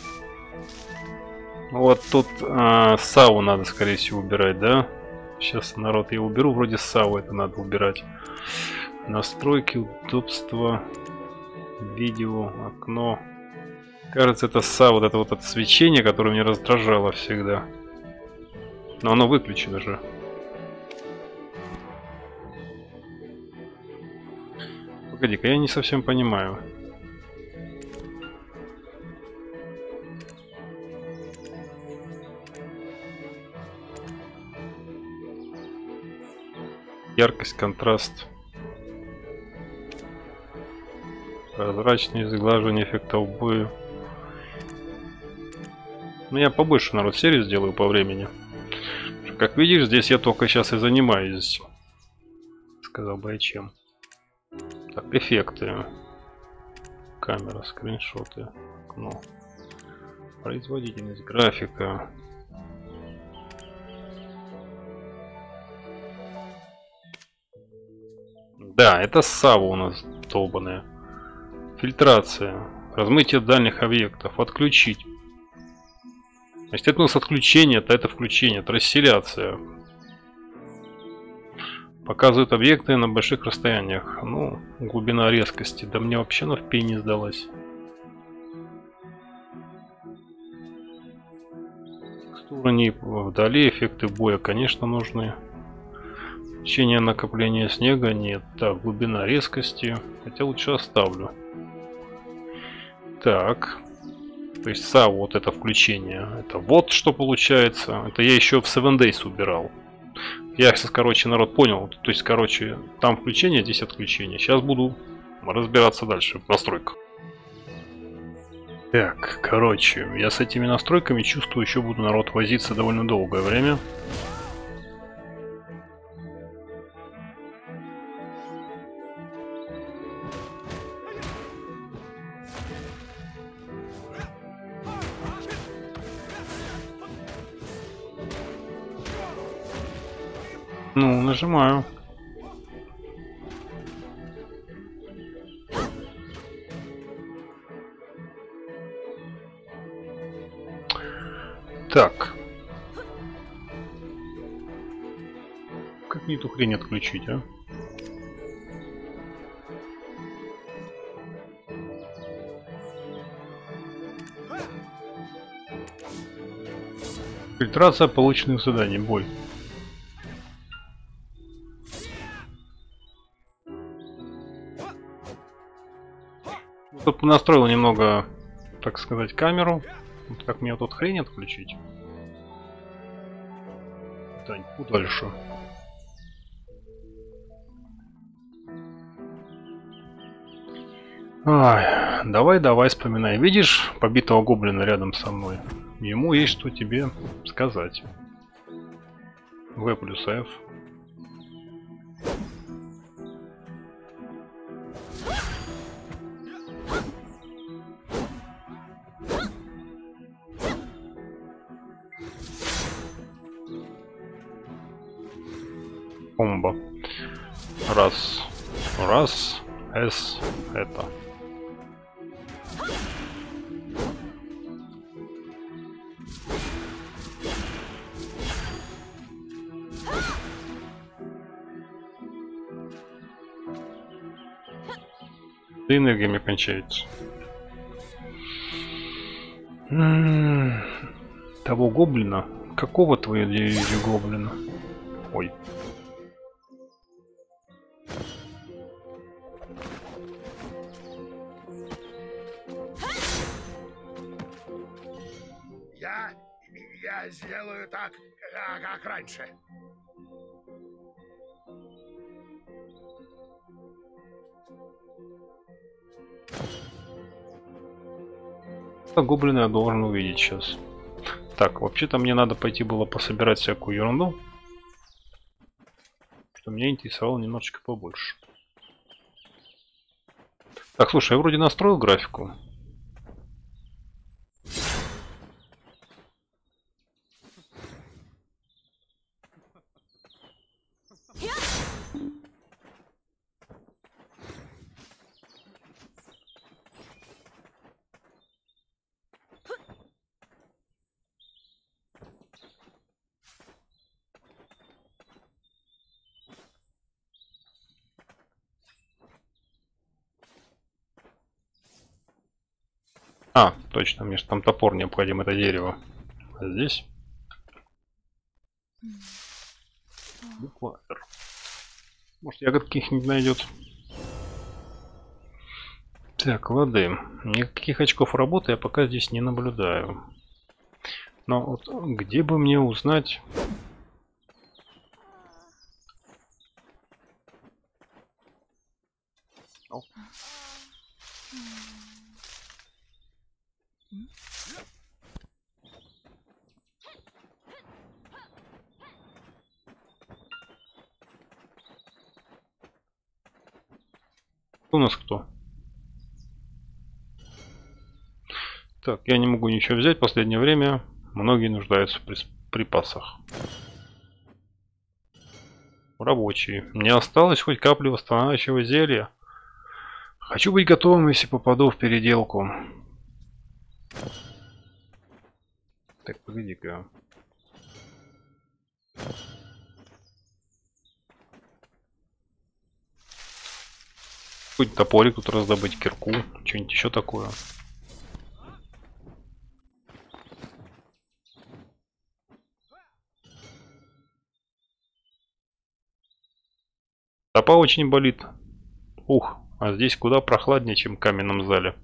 Вот тут а, саву надо, скорее всего, убирать, да? Сейчас, народ, я уберу. Вроде саву это надо убирать. Настройки, удобства, видео, окно. Кажется, это сава, вот это вот отсвечение, которое меня раздражало всегда. Но оно выключено же. Погоди-ка, я не совсем понимаю. Яркость, контраст. Прозрачность, сглаживание эффекта обои. Ну, я побольше, народ, серию сделаю по времени. Как видишь, здесь я только сейчас и занимаюсь. Сказал бы я чем. Так, эффекты. Камера, скриншоты. Окно. Производительность, графика. Да, это САВа у нас долбаная. Фильтрация. Размытие дальних объектов. Отключить. Естественно, с отключения, то это включение, это расселяция. Показывают объекты на больших расстояниях. Ну, глубина резкости. Да мне вообще она в пень не сдалась. Текстуры вдали, эффекты боя, конечно, нужны. Включение накопления снега нет. Так, глубина резкости. Хотя лучше оставлю. Так. То есть САВ, вот это включение. Это вот что получается. Это я еще в севен дейс убирал. Я сейчас, короче, народ понял. То есть, короче, там включение, здесь отключение. Сейчас буду разбираться дальше в настройках. Так, короче, я с этими настройками чувствую, еще буду, народ, возиться довольно долгое время. Ну, нажимаю. Так. Как мне эту хрень отключить, а? Фильтрация полученных заданий. Бой. Тут настроил немного, так сказать, камеру. Вот как мне вот тут хрень отключить? Тань, дальше. Ай, давай, давай, вспоминай. Видишь побитого гоблина рядом со мной? Ему есть что тебе сказать. В плюс F. Комбо. Раз. Раз. С. Это. И энергиями кончается. М-м-м. Того гоблина? Какого твоего дивизию гоблина? Ой. Я, я сделаю так, как раньше. Гоблина я должен увидеть сейчас. Так, вообще-то мне надо пойти было пособирать всякую ерунду, что меня интересовало немножечко побольше. Так, слушай, я вроде настроил графику. А, точно, мне же там топор необходим, это дерево. А здесь? Букватор. Может, ягод каких-нибудь найдет. Так, лады. Никаких очков работы я пока здесь не наблюдаю. Но вот где бы мне узнать... У нас кто? Так, я не могу ничего взять. В последнее время многие нуждаются в припасах. Рабочие. Мне осталось хоть капли восстанавливающего зелья. Хочу быть готовым, если попаду в переделку. Так, погоди-ка. Хоть топорик тут раздобыть, кирку, что-нибудь еще такое. Стопа очень болит. Ух, а здесь куда прохладнее, чем в каменном зале.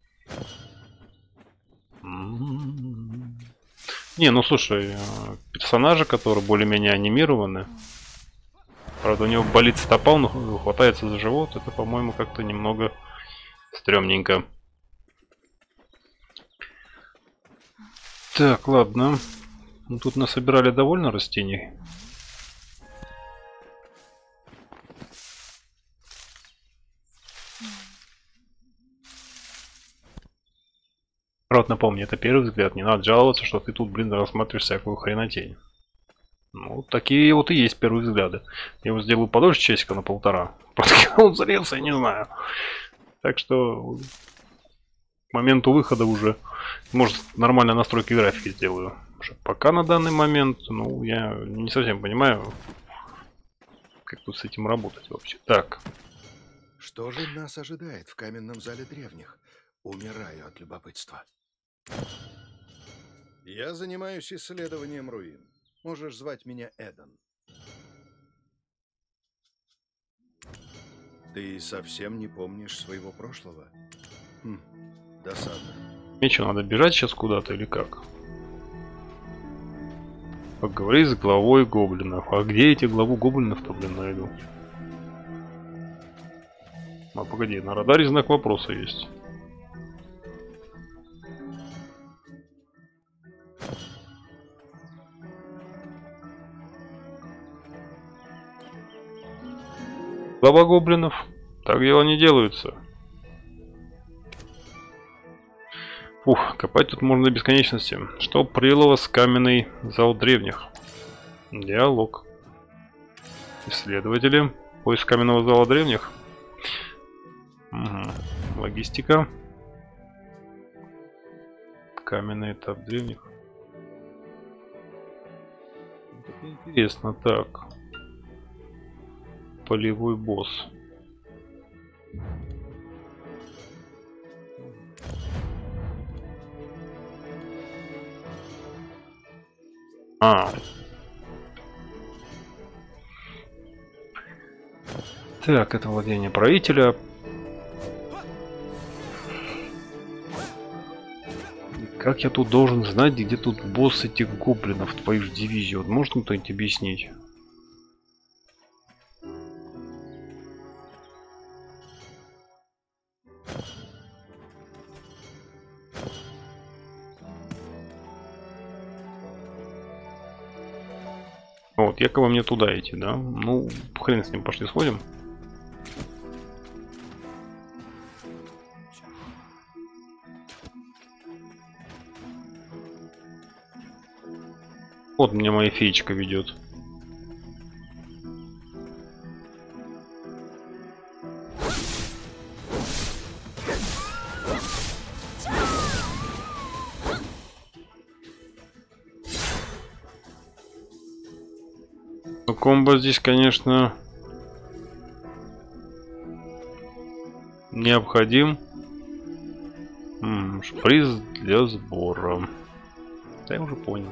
Не, ну слушай, персонажи, которые более-менее анимированы. Правда, у него болит стопа, он хватается за живот. Это, по-моему, как-то немного стрёмненько. Так, ладно. Ну, тут насобирали довольно растений. Правда, напомню, это первый взгляд. Не надо жаловаться, что ты тут, блин, рассматриваешь всякую хренотень. Ну, такие вот и есть первые взгляды. Я его сделаю подольше часика на полтора. Просто когда он залился, я не знаю. Так что к моменту выхода уже, может, нормально настройки графики сделаю. Пока на данный момент, ну, я не совсем понимаю, как тут с этим работать вообще. Так. Что же нас ожидает в каменном зале древних? Умираю от любопытства. Я занимаюсь исследованием руин. Можешь звать меня Эдан. Ты совсем не помнишь своего прошлого? Хм, досадно. Мне что, надо бежать сейчас куда-то или как? Поговори с главой гоблинов. А где эти главу гоблинов-то, блин, найду? А погоди, на радаре знак вопроса есть. Глава гоблинов. Так дела не делаются. Ух, копать тут можно до бесконечности. Что привело вас в каменный зал древних? Диалог. Исследователи. Поиск каменного зала древних. Угу. Логистика. Каменный этап древних. Это интересно. Так. Полевой босс. А. Так, это владение правителя. Как я тут должен знать, где тут босс этих гоблинов, твою же дивизию? Вот может кто-нибудь объяснить? Вот, якобы мне туда идти, да? Ну, хрен с ним, пошли сходим. Вот меня моя феечка ведет. Комбо здесь, конечно, необходим. М-м, шприц для сбора. Да, я уже понял.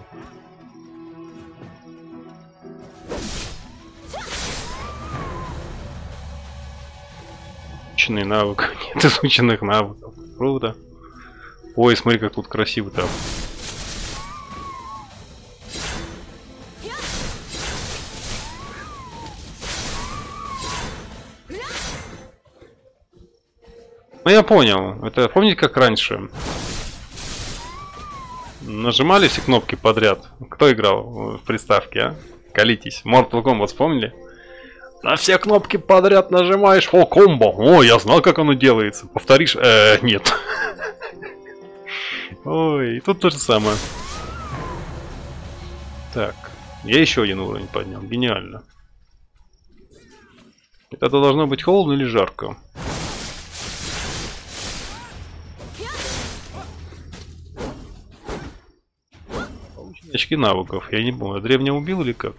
Изученный навык. Нет изученных навыков. Круто. Ой, смотри, как тут красиво-то. Ну я понял. Это помните, как раньше? Нажимали все кнопки подряд. Кто играл в приставке, а? Колитесь. Mortal Kombat вспомнили? На все кнопки подряд нажимаешь. О, комбо. О, я знал, как оно делается. Повторишь? Э, нет. Ой, и тут то же самое. Так, я еще один уровень поднял. Гениально. Это должно быть холодно или жарко? Получены очки навыков. Я не помню, древня убил или как?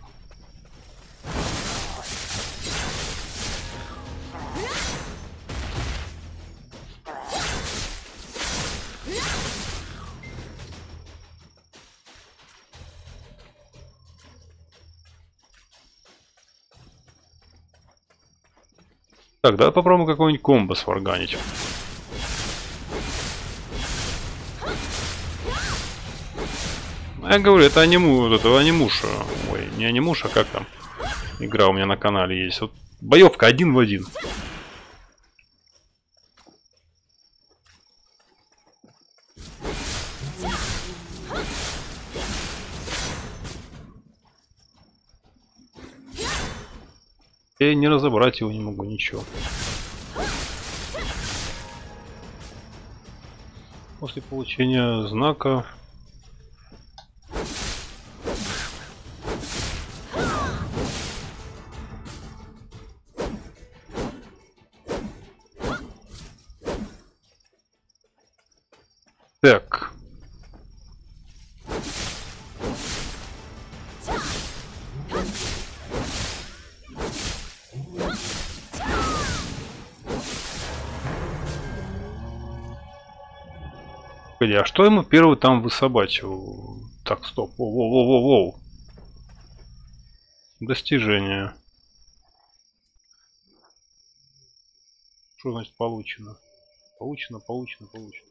Так, давай попробуем какой-нибудь комбо сварганить. Я говорю, это аниму, вот это анимуша. Ой, не анимуша, как там? Игра у меня на канале есть. Вот боевка один в один. Я не разобрать его не могу, ничего. После получения знака так. А что ему первый там высобачивал? Так, стоп. Воу-воу-воу-воу. Достижение. Что значит получено? Получено, получено, получено.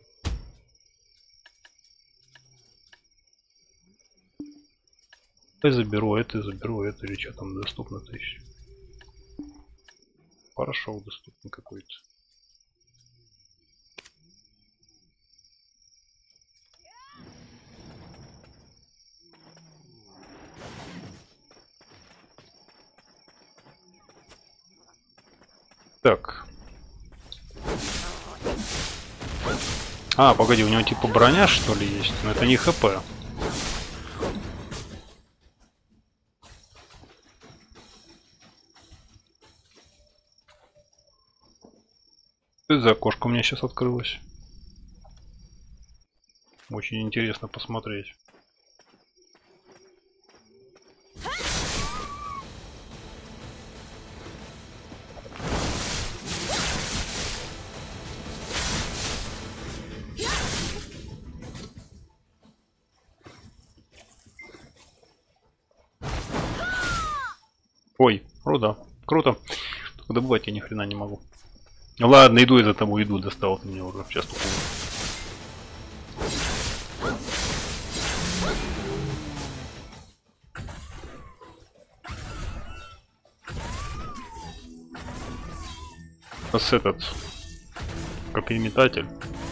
Это заберу, это заберу, это или что там доступно тысяч. Хорошо, доступно какой-то. Так. А, погоди, у него типа броня что ли есть? Но это не ХП. Что это за окошко у меня сейчас открылось? Очень интересно посмотреть. Ой, руда. Круто. Только добывать я ни хрена не могу. Ладно, иду я за тобой, иду, достал ты меня уже. Сейчас только. С этот, как и метатель.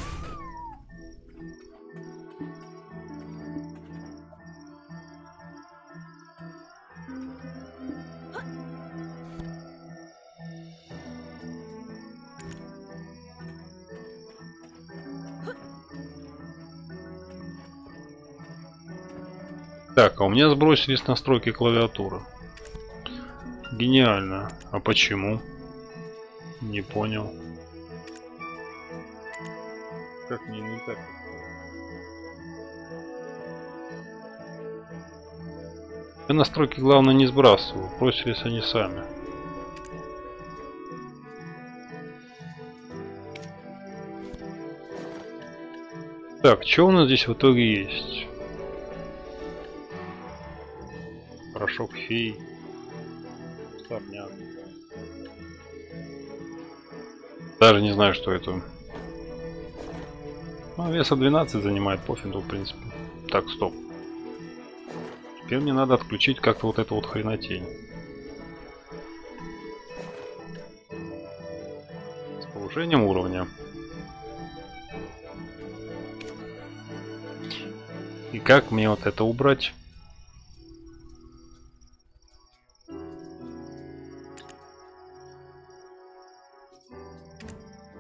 Так, а у меня сбросились настройки клавиатуры. Гениально. А почему? Не понял. Как мне не так? Я настройки, главное, не сбрасываю. Бросились они сами. Так, что у нас здесь в итоге есть? Порошок фей. Сорняк. Даже не знаю, что это. Ну, веса двенадцать занимает, пофигу, в принципе. Так, стоп. Теперь мне надо отключить как-то вот эту вот хренотень. С повышением уровня. И как мне вот это убрать?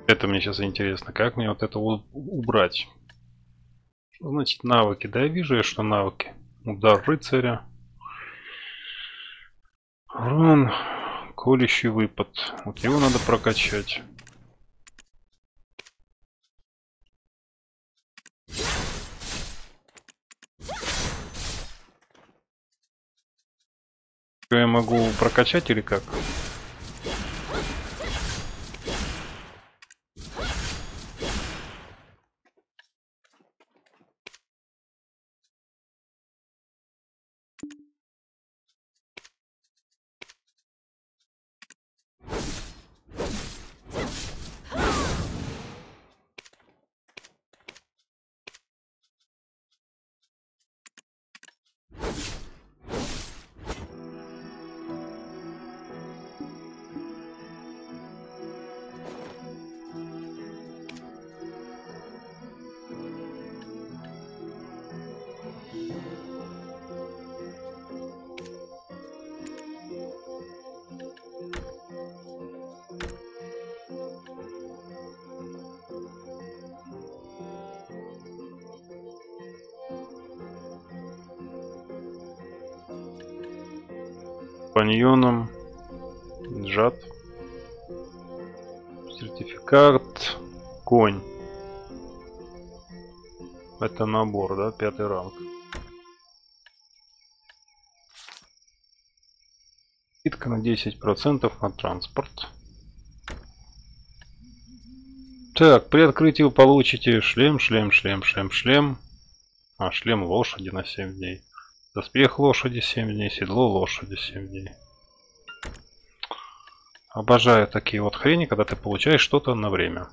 Это мне сейчас интересно. Как мне вот это вот убрать? Что значит навыки? Да я вижу, что навыки. Удар рыцаря. Урон. Колющий выпад. Вот его надо прокачать. Что я могу прокачать или как? Компаньоном. Джад. Сертификат. Конь. Это набор, да? Пятый ранг. Скидка на десять процентов на транспорт. Так, при открытии вы получите шлем, шлем, шлем, шлем, шлем. А, шлем лошади на семь дней. Доспех лошади семь дней, седло лошади семь дней. Обожаю такие вот хрени, когда ты получаешь что-то на время.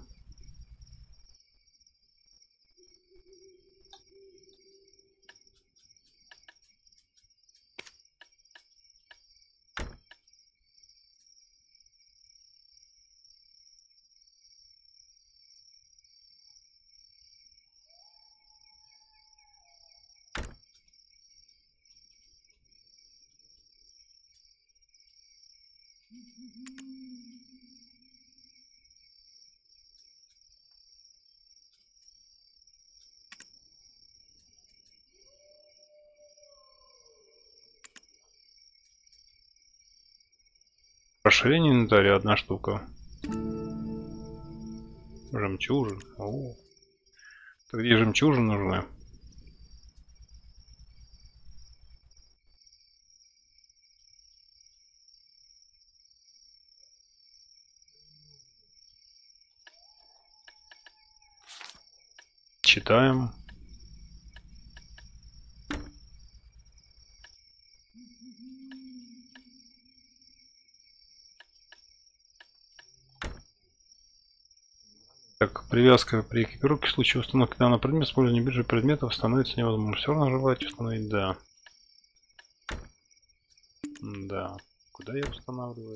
Расширение инвентаря одна штука. Жемчужин. О. Так где жемчужины нужны? Читаем. Так, привязка при экипировке в случае установки данного предмета, использование биржи предметов становится невозможно. Все равно желаете установить, да. Да. Куда я устанавливаю?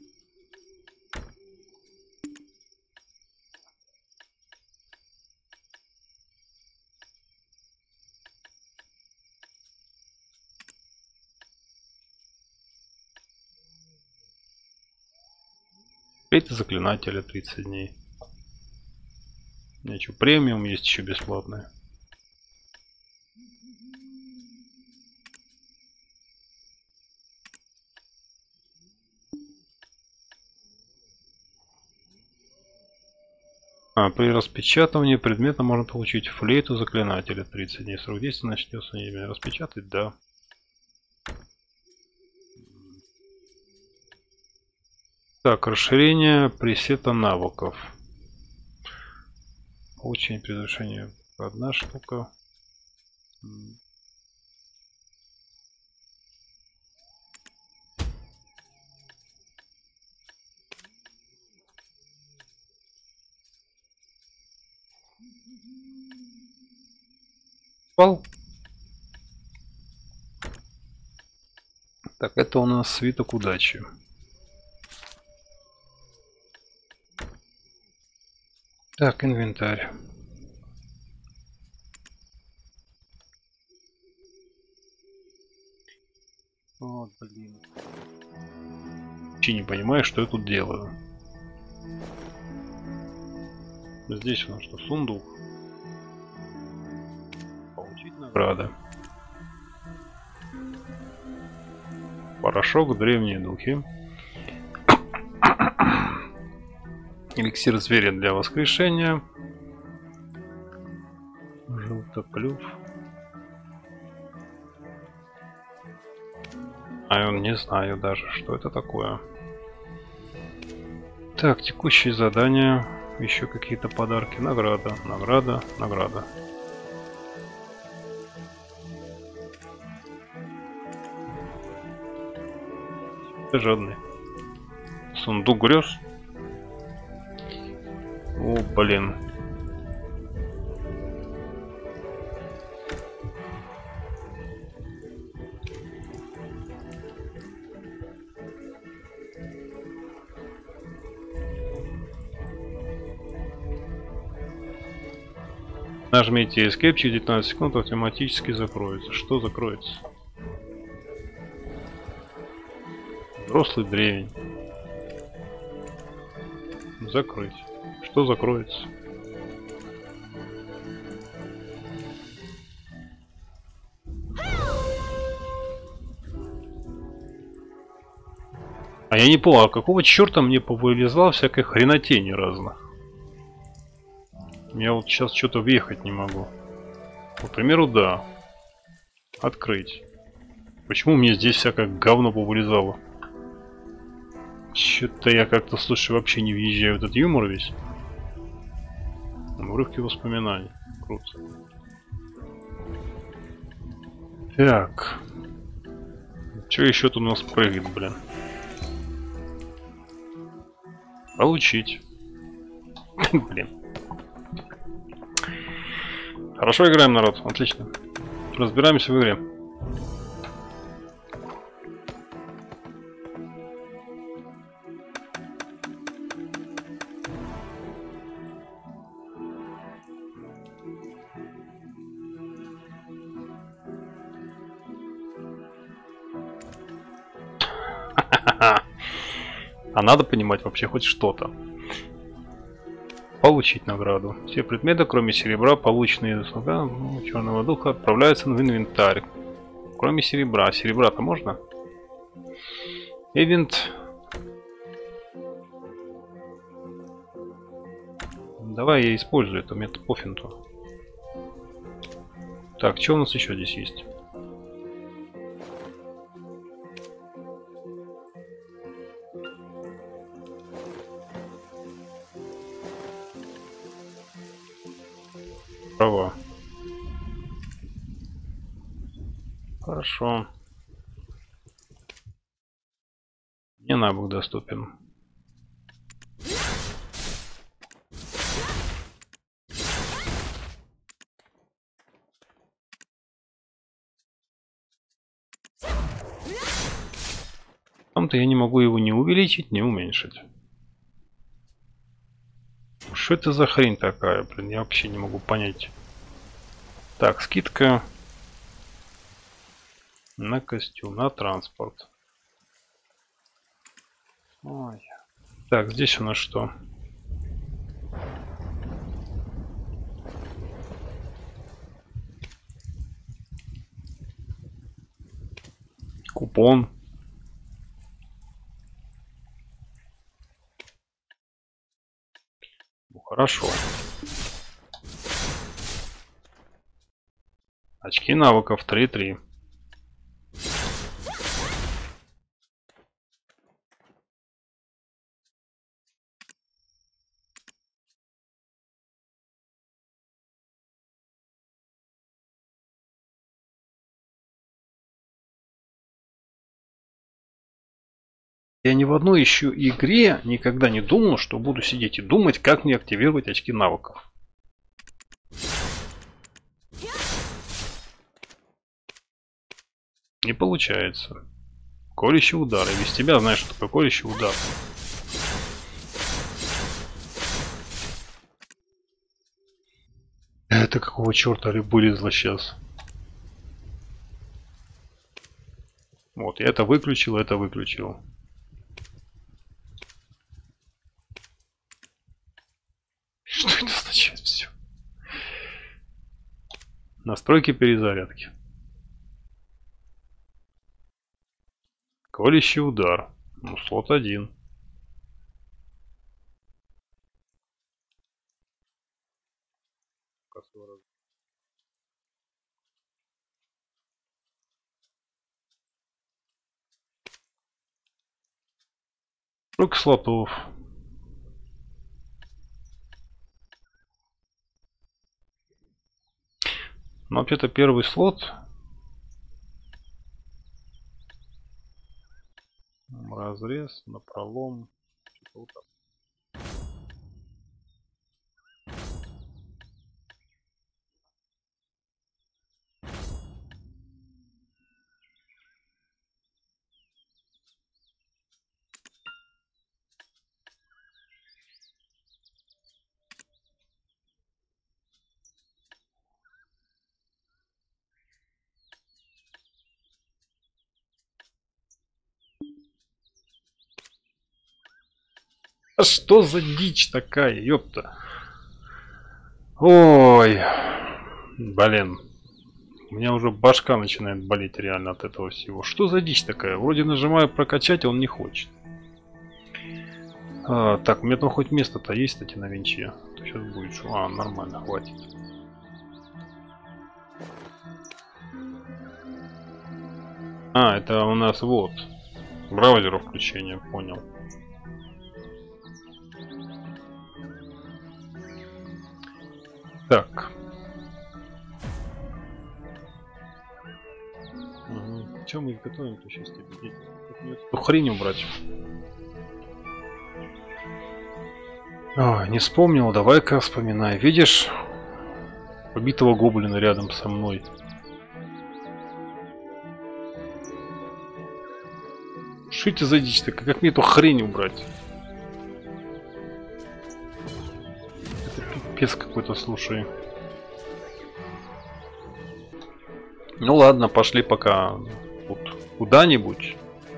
Эти заклинатели тридцать дней. Ничего, премиум есть еще бесплатное. А, при распечатывании предмета можно получить флейту заклинателя тридцать дней. Срок действия начнется ими. Распечатать, да. Так, расширение пресета навыков. Получение при завершении одна штука. Пал. Так, это у нас свиток удачи. Так, инвентарь. Вот, блин. Вообще не понимаю, что я тут делаю. Здесь у нас что? Сундук. Получить награды. Порошок, древние духи. Эликсир зверя для воскрешения. Желтоклюв. А я не знаю даже, что это такое. Так, текущие задания. Еще какие-то подарки. Награда, награда, награда. Ты жадный. Сундук грез. О, блин. Нажмите Escape, через девятнадцать секунд автоматически закроется. Что закроется? Взрослый древень. Закрыть. Что закроется? А я не понял, а какого черта мне повылезла всякой хренотени разных? Я вот сейчас что-то въехать не могу. К примеру, да. Открыть. Почему мне здесь всякое говно повылезало? Что-то я как-то, слушай, вообще не въезжаю в этот юмор весь. Урывки воспоминаний. Круто. Так. Что еще тут у нас прыгает, блин? Получить. Блин. Хорошо играем, народ. Отлично. Разбираемся в игре. А надо понимать вообще хоть что-то. Получить награду. Все предметы, кроме серебра, полученные из ну, черного духа, отправляются в инвентарь. Кроме серебра. Серебра-то можно? Эвент. Давай я использую это, мне пофинту. Так, что у нас еще здесь есть? Права. Хорошо. Не навык доступен. Там-то я не могу его ни увеличить, ни уменьшить. Что это за хрень такая, блин, я вообще не могу понять. Так, скидка на костюм, на транспорт. Ой. Так, здесь у нас что? Купон. Ну, хорошо. Очки навыков три три. Я ни в одной еще игре никогда не думал, что буду сидеть и думать, как мне активировать очки навыков. Не получается. Колющий удар. Я без тебя знаю, что такое колющий удар. Это какого черта вылезло сейчас? Вот, я это выключил, это выключил. Что это означает все? Настройки перезарядки. Колющий удар. Ну, слот один. Сколько слотов? Ну, вообще-то первый слот. Разрез, напролом. Что-то вот так. А что за дичь такая, ёпта? Ой, блин. У меня уже башка начинает болеть реально от этого всего. Что за дичь такая? Вроде нажимаю прокачать, а он не хочет. А, так, у меня там хоть место-то есть, кстати, на винче. Сейчас будет. А, нормально, хватит. А, это у нас вот. Браузер включения, понял. Так. Угу. Чем мы их готовим, то сейчас тебе дети. Эту хрень убрать. Ой, не вспомнил, давай-ка вспоминай. Видишь побитого гоблина рядом со мной? Что это за дичь такая? Как мне эту хрень убрать? Пипец какой-то, слушай. Ну ладно, пошли пока вот куда-нибудь.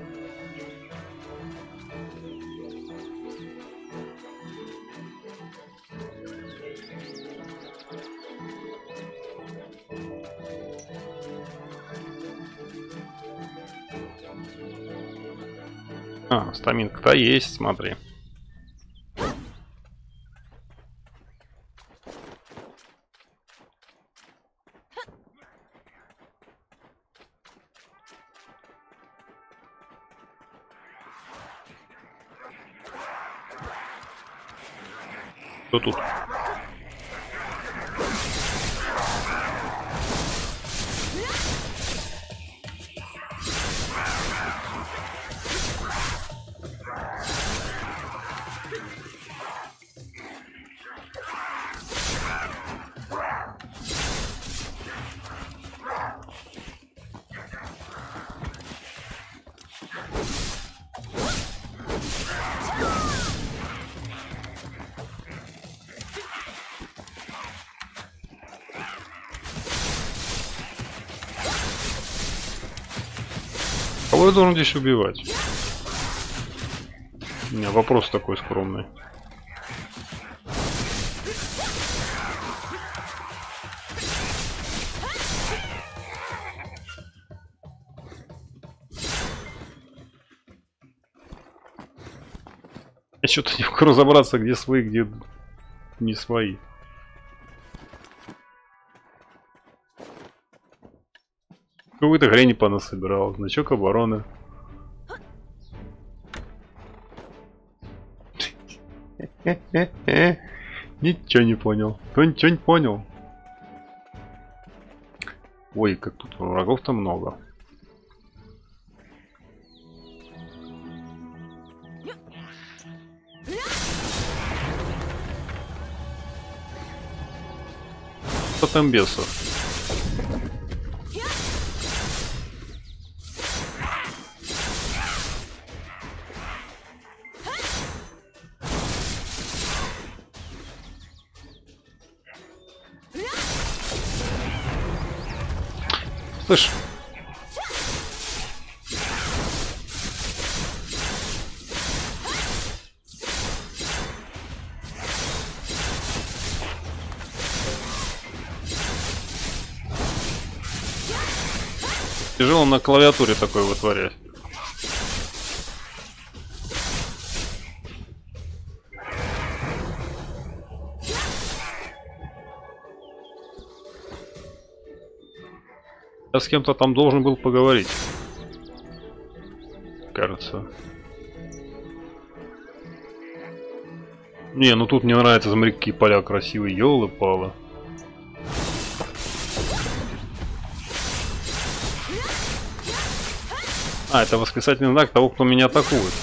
А, стаминка-то есть, смотри. Что тут? Кого я должен здесь убивать? У меня вопрос такой скромный. Я что-то не могу разобраться, где свои, где не свои. Какой-то хрень понасобирал. Значок обороны. Ничего не понял. Кто-нибудь что-нибудь понял? Ой, как тут врагов-то много. Что там бесов? Слышь. Тяжело на клавиатуре такое вытворять. Я с кем-то там должен был поговорить. Кажется. Не, ну тут мне нравится, смотри, какие поля красивые, ёлы-палы. А, это восклицательный знак того, кто меня атакует.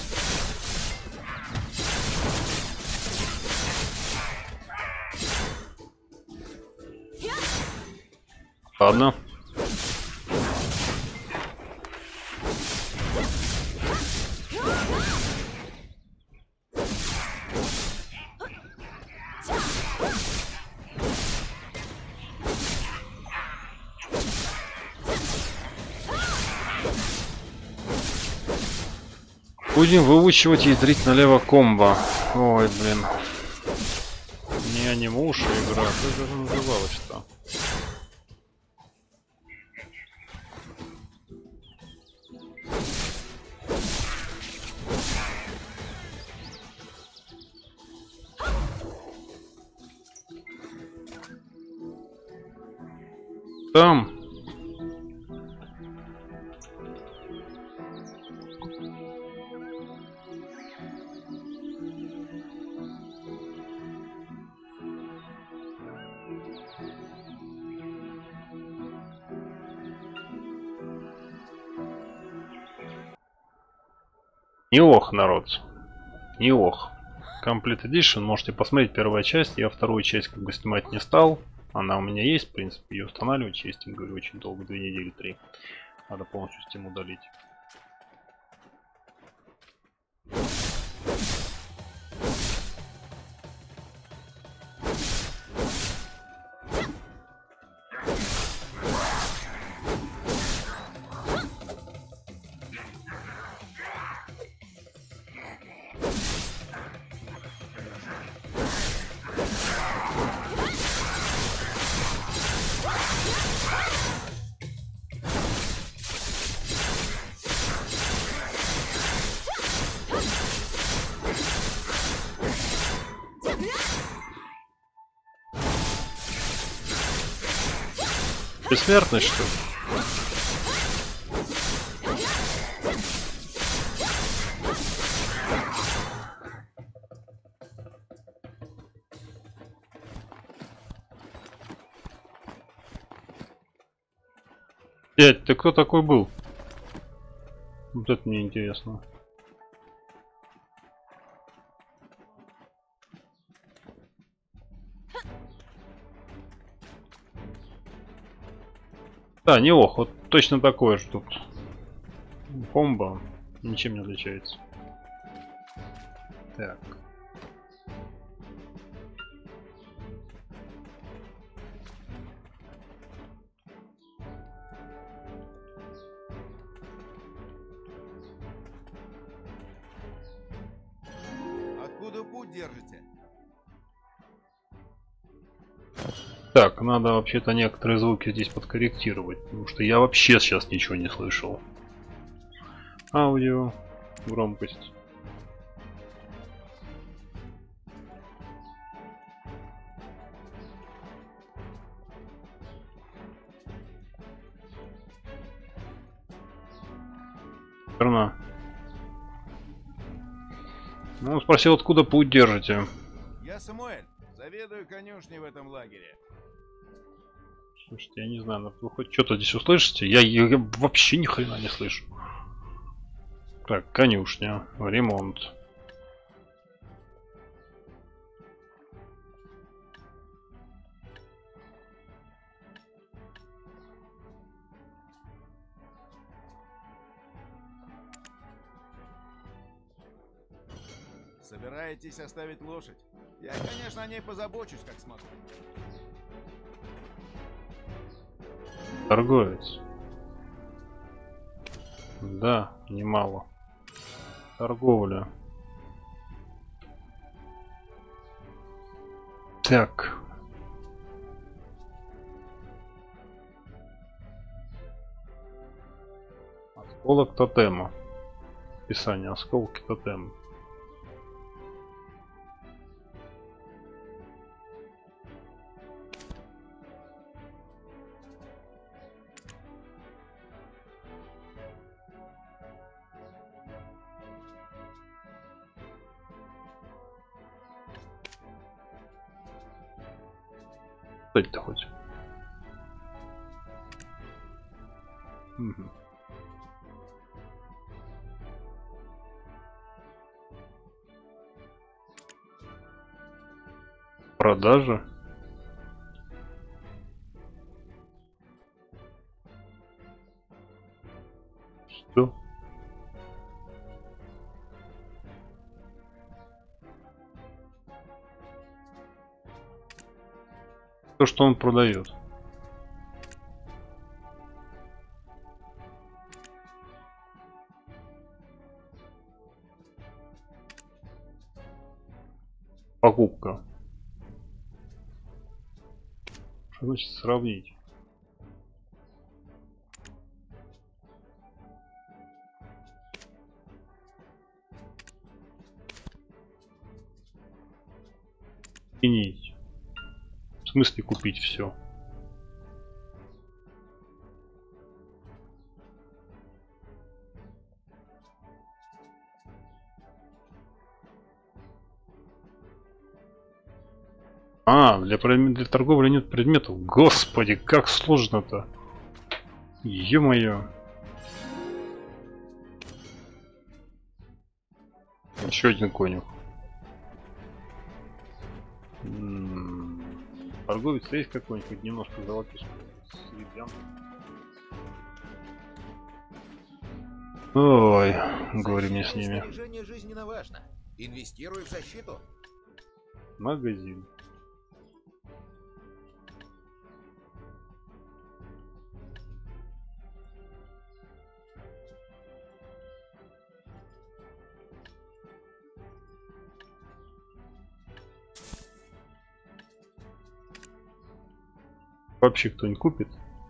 Ладно. Будем выучивать и ядрить налево комбо. Ой, блин. Не анимуша игра. Как же называлась-то? Там. Не ох, народ. Не ох. Complete Edition. Можете посмотреть первая часть. Я вторую часть как бы снимать не стал. Она у меня есть, в принципе, ее устанавливать, честно говорю, очень долго, две недели, три. Надо полностью Steam удалить. Бессмертный, что ли? Дядь, ты кто такой был? Вот это мне интересно. Да, не ох, вот точно такое же тут. Комбо ничем не отличается. Так. Откуда путь держите? Так, надо вообще-то некоторые звуки здесь подкорректировать, потому что я вообще сейчас ничего не слышал. Аудио, громкость. Верно. Ну, он спросил, откуда путь держите. Я Самуэль, заведую конюшней в этом лагере. Слушайте, я не знаю, вы хоть что-то здесь услышите? Я, я, я вообще ни хрена не слышу. Так, конюшня, ремонт. Собираетесь оставить лошадь? Я, конечно, о ней позабочусь, как смогу. Торговец. Да, немало. Торговля. Так. Осколок тотема. Описание. Осколки тотема. Что-то хоть. Угу. Продажа. Что? То, что он продает. Покупка. Что значит сравнить? Изменить. В смысле купить все? А, для, для торговли нет предметов. Господи, как сложно-то. Ё-моё. Еще один конюх. М-м-м. Торговец есть какой-нибудь, немножко золотистый. Ой, говори мне с ними. Сбережение жизненно важно. Инвестируй в защиту. Магазин. Вообще кто-нибудь купит?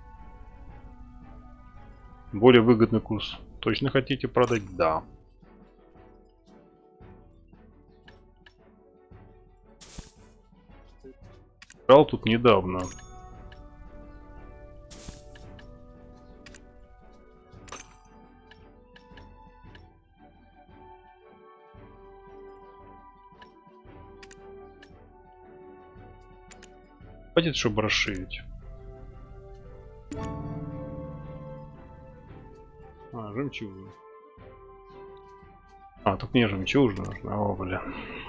Более выгодный курс. Точно хотите продать? Да. Брал тут недавно. Хватит, чтобы расширить. А, жемчужина. А, тут мне жемчужина нужна. О, бля.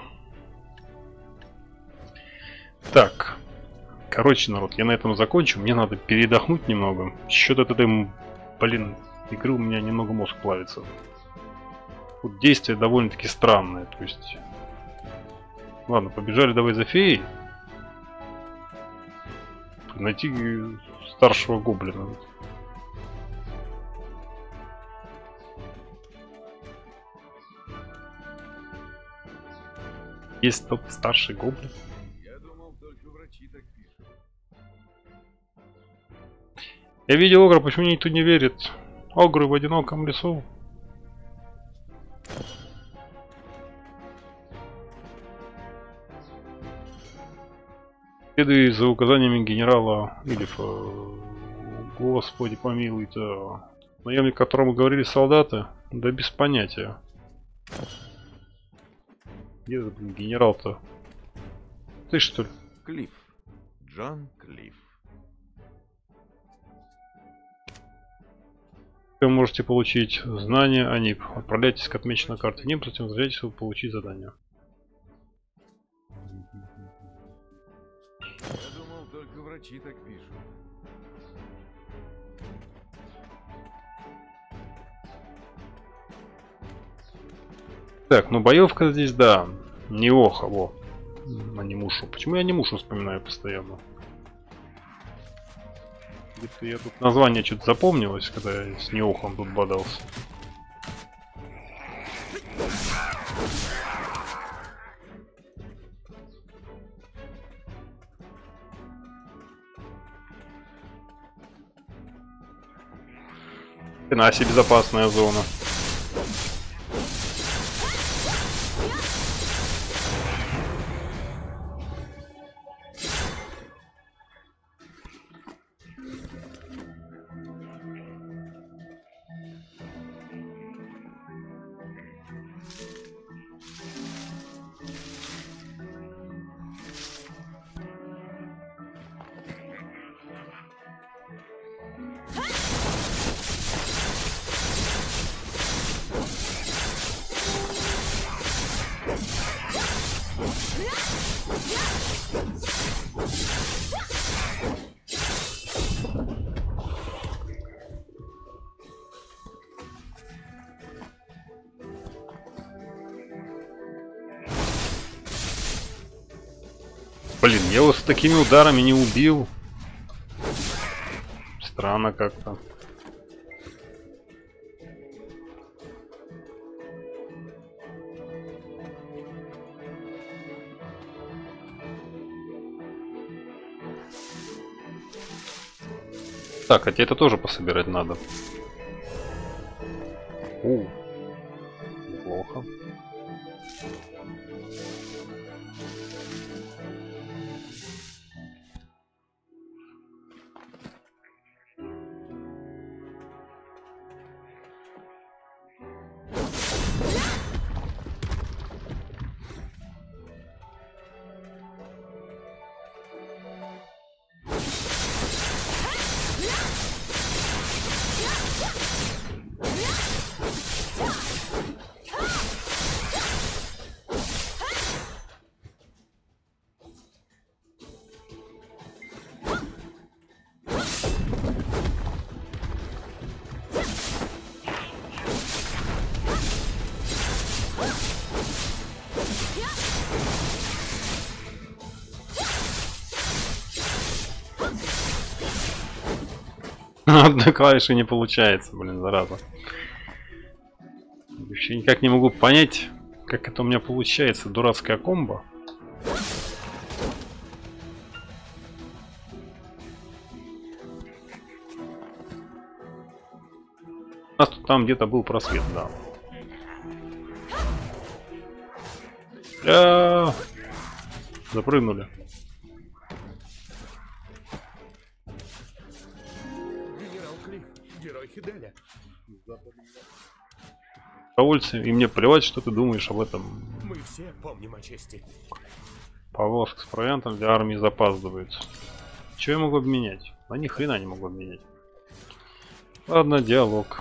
Так. Короче, народ, я на этом закончу. Мне надо передохнуть немного. Счет от этой, блин, игры у меня немного мозг плавится. Тут действие довольно-таки странное. То есть... Ладно, побежали давай за феей. Найти старшего гоблина. Есть тот старший гоблин. Я думал, только врачи так пишут. Я видел огра, почему никто не верит? Огры в одиноком лесу. Следуй за указаниями генерала Ильфа. Господи помилуй-то. Наемник, о котором говорили солдаты? Да без понятия. Где этот генерал-то? Ты что ли? Клифф. Джон Клифф. Вы можете получить знания о НИП. Отправляйтесь к отмеченной карте НИП, затем возвращайтесь, чтобы получить задание. Я думал, только врачи так пишут. Так, ну боевка здесь, да. Не оха, во. Анимушу. Почему я анимушу вспоминаю постоянно? Где-то я тут название что-то запомнилось, когда я с неохом тут бодался. Наси безопасная зона. Блин, я его с такими ударами не убил. Странно как-то. Так, хотя это тоже пособирать надо. У, плохо. Одной клавиши не получается, блин, зараза. Вообще никак не могу понять, как это у меня получается. Дурацкая комбо. У нас тут там где-то был просвет, да. А-а-а! Запрыгнули. Довольцы, и мне плевать, что ты думаешь об этом. Мы все помним о чести. Повозка с провиантом для армии запаздывает. Что я могу обменять? А ни хрена не могу обменять. Ладно, диалог.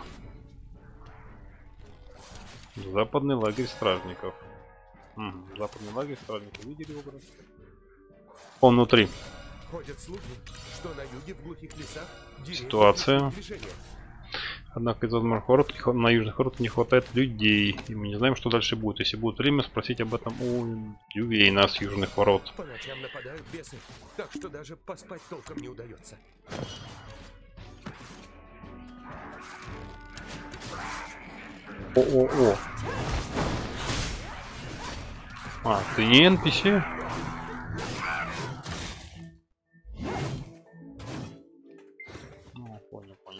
Западный лагерь стражников. Угу. Западный лагерь стражников. Видели его, брат? Он внутри. Ходят слухи, что на юге в глухих лесах ситуация. Однако из возможных ворот на южных воротах не хватает людей. И мы не знаем, что дальше будет. Если будет время, спросить об этом у Ювейна с южных ворот. По ночам нападают бесы, так что даже поспать толком не удается. О-о-о. А, ты не эн пи си? Ну, понял, понял.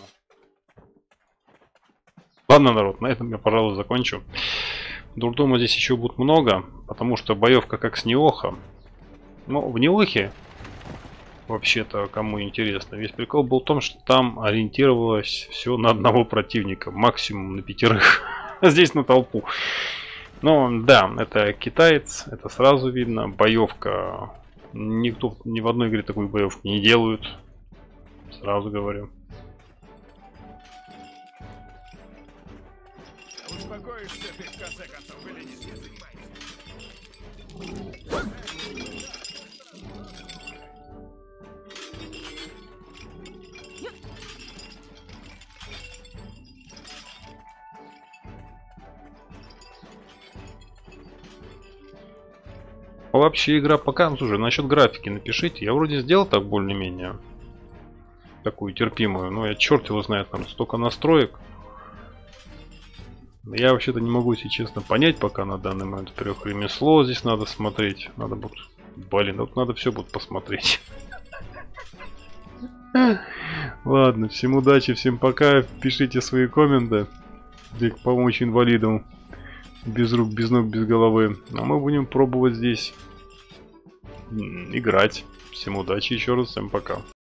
Ладно, народ, на этом я, пожалуй, закончу. Дурдома здесь еще будет много, потому что боевка как с Неоха. Но в Неохе, вообще-то, кому интересно, весь прикол был в том, что там ориентировалось все на одного противника, максимум на пятерых. Здесь на толпу. Но да, это китаец, это сразу видно. Боевка. Никто ни в одной игре такой боевки не делают. Сразу говорю. Успокоишься ты, в конце концов, или нет? Я занимаюсь. Вообще игра пока... Ну, слушай, насчет графики напишите. Я вроде сделал так более-менее. Такую терпимую. Но я черт его знает, там столько настроек. Я вообще-то не могу, если честно, понять пока на данный момент. Во-первых, ремесло здесь надо смотреть. Надо будет... Блин, вот надо все будет посмотреть. Ладно, всем удачи, всем пока. Пишите свои комменты, где помочь инвалидам. Без рук, без ног, без головы. А мы будем пробовать здесь играть. Всем удачи еще раз, всем пока.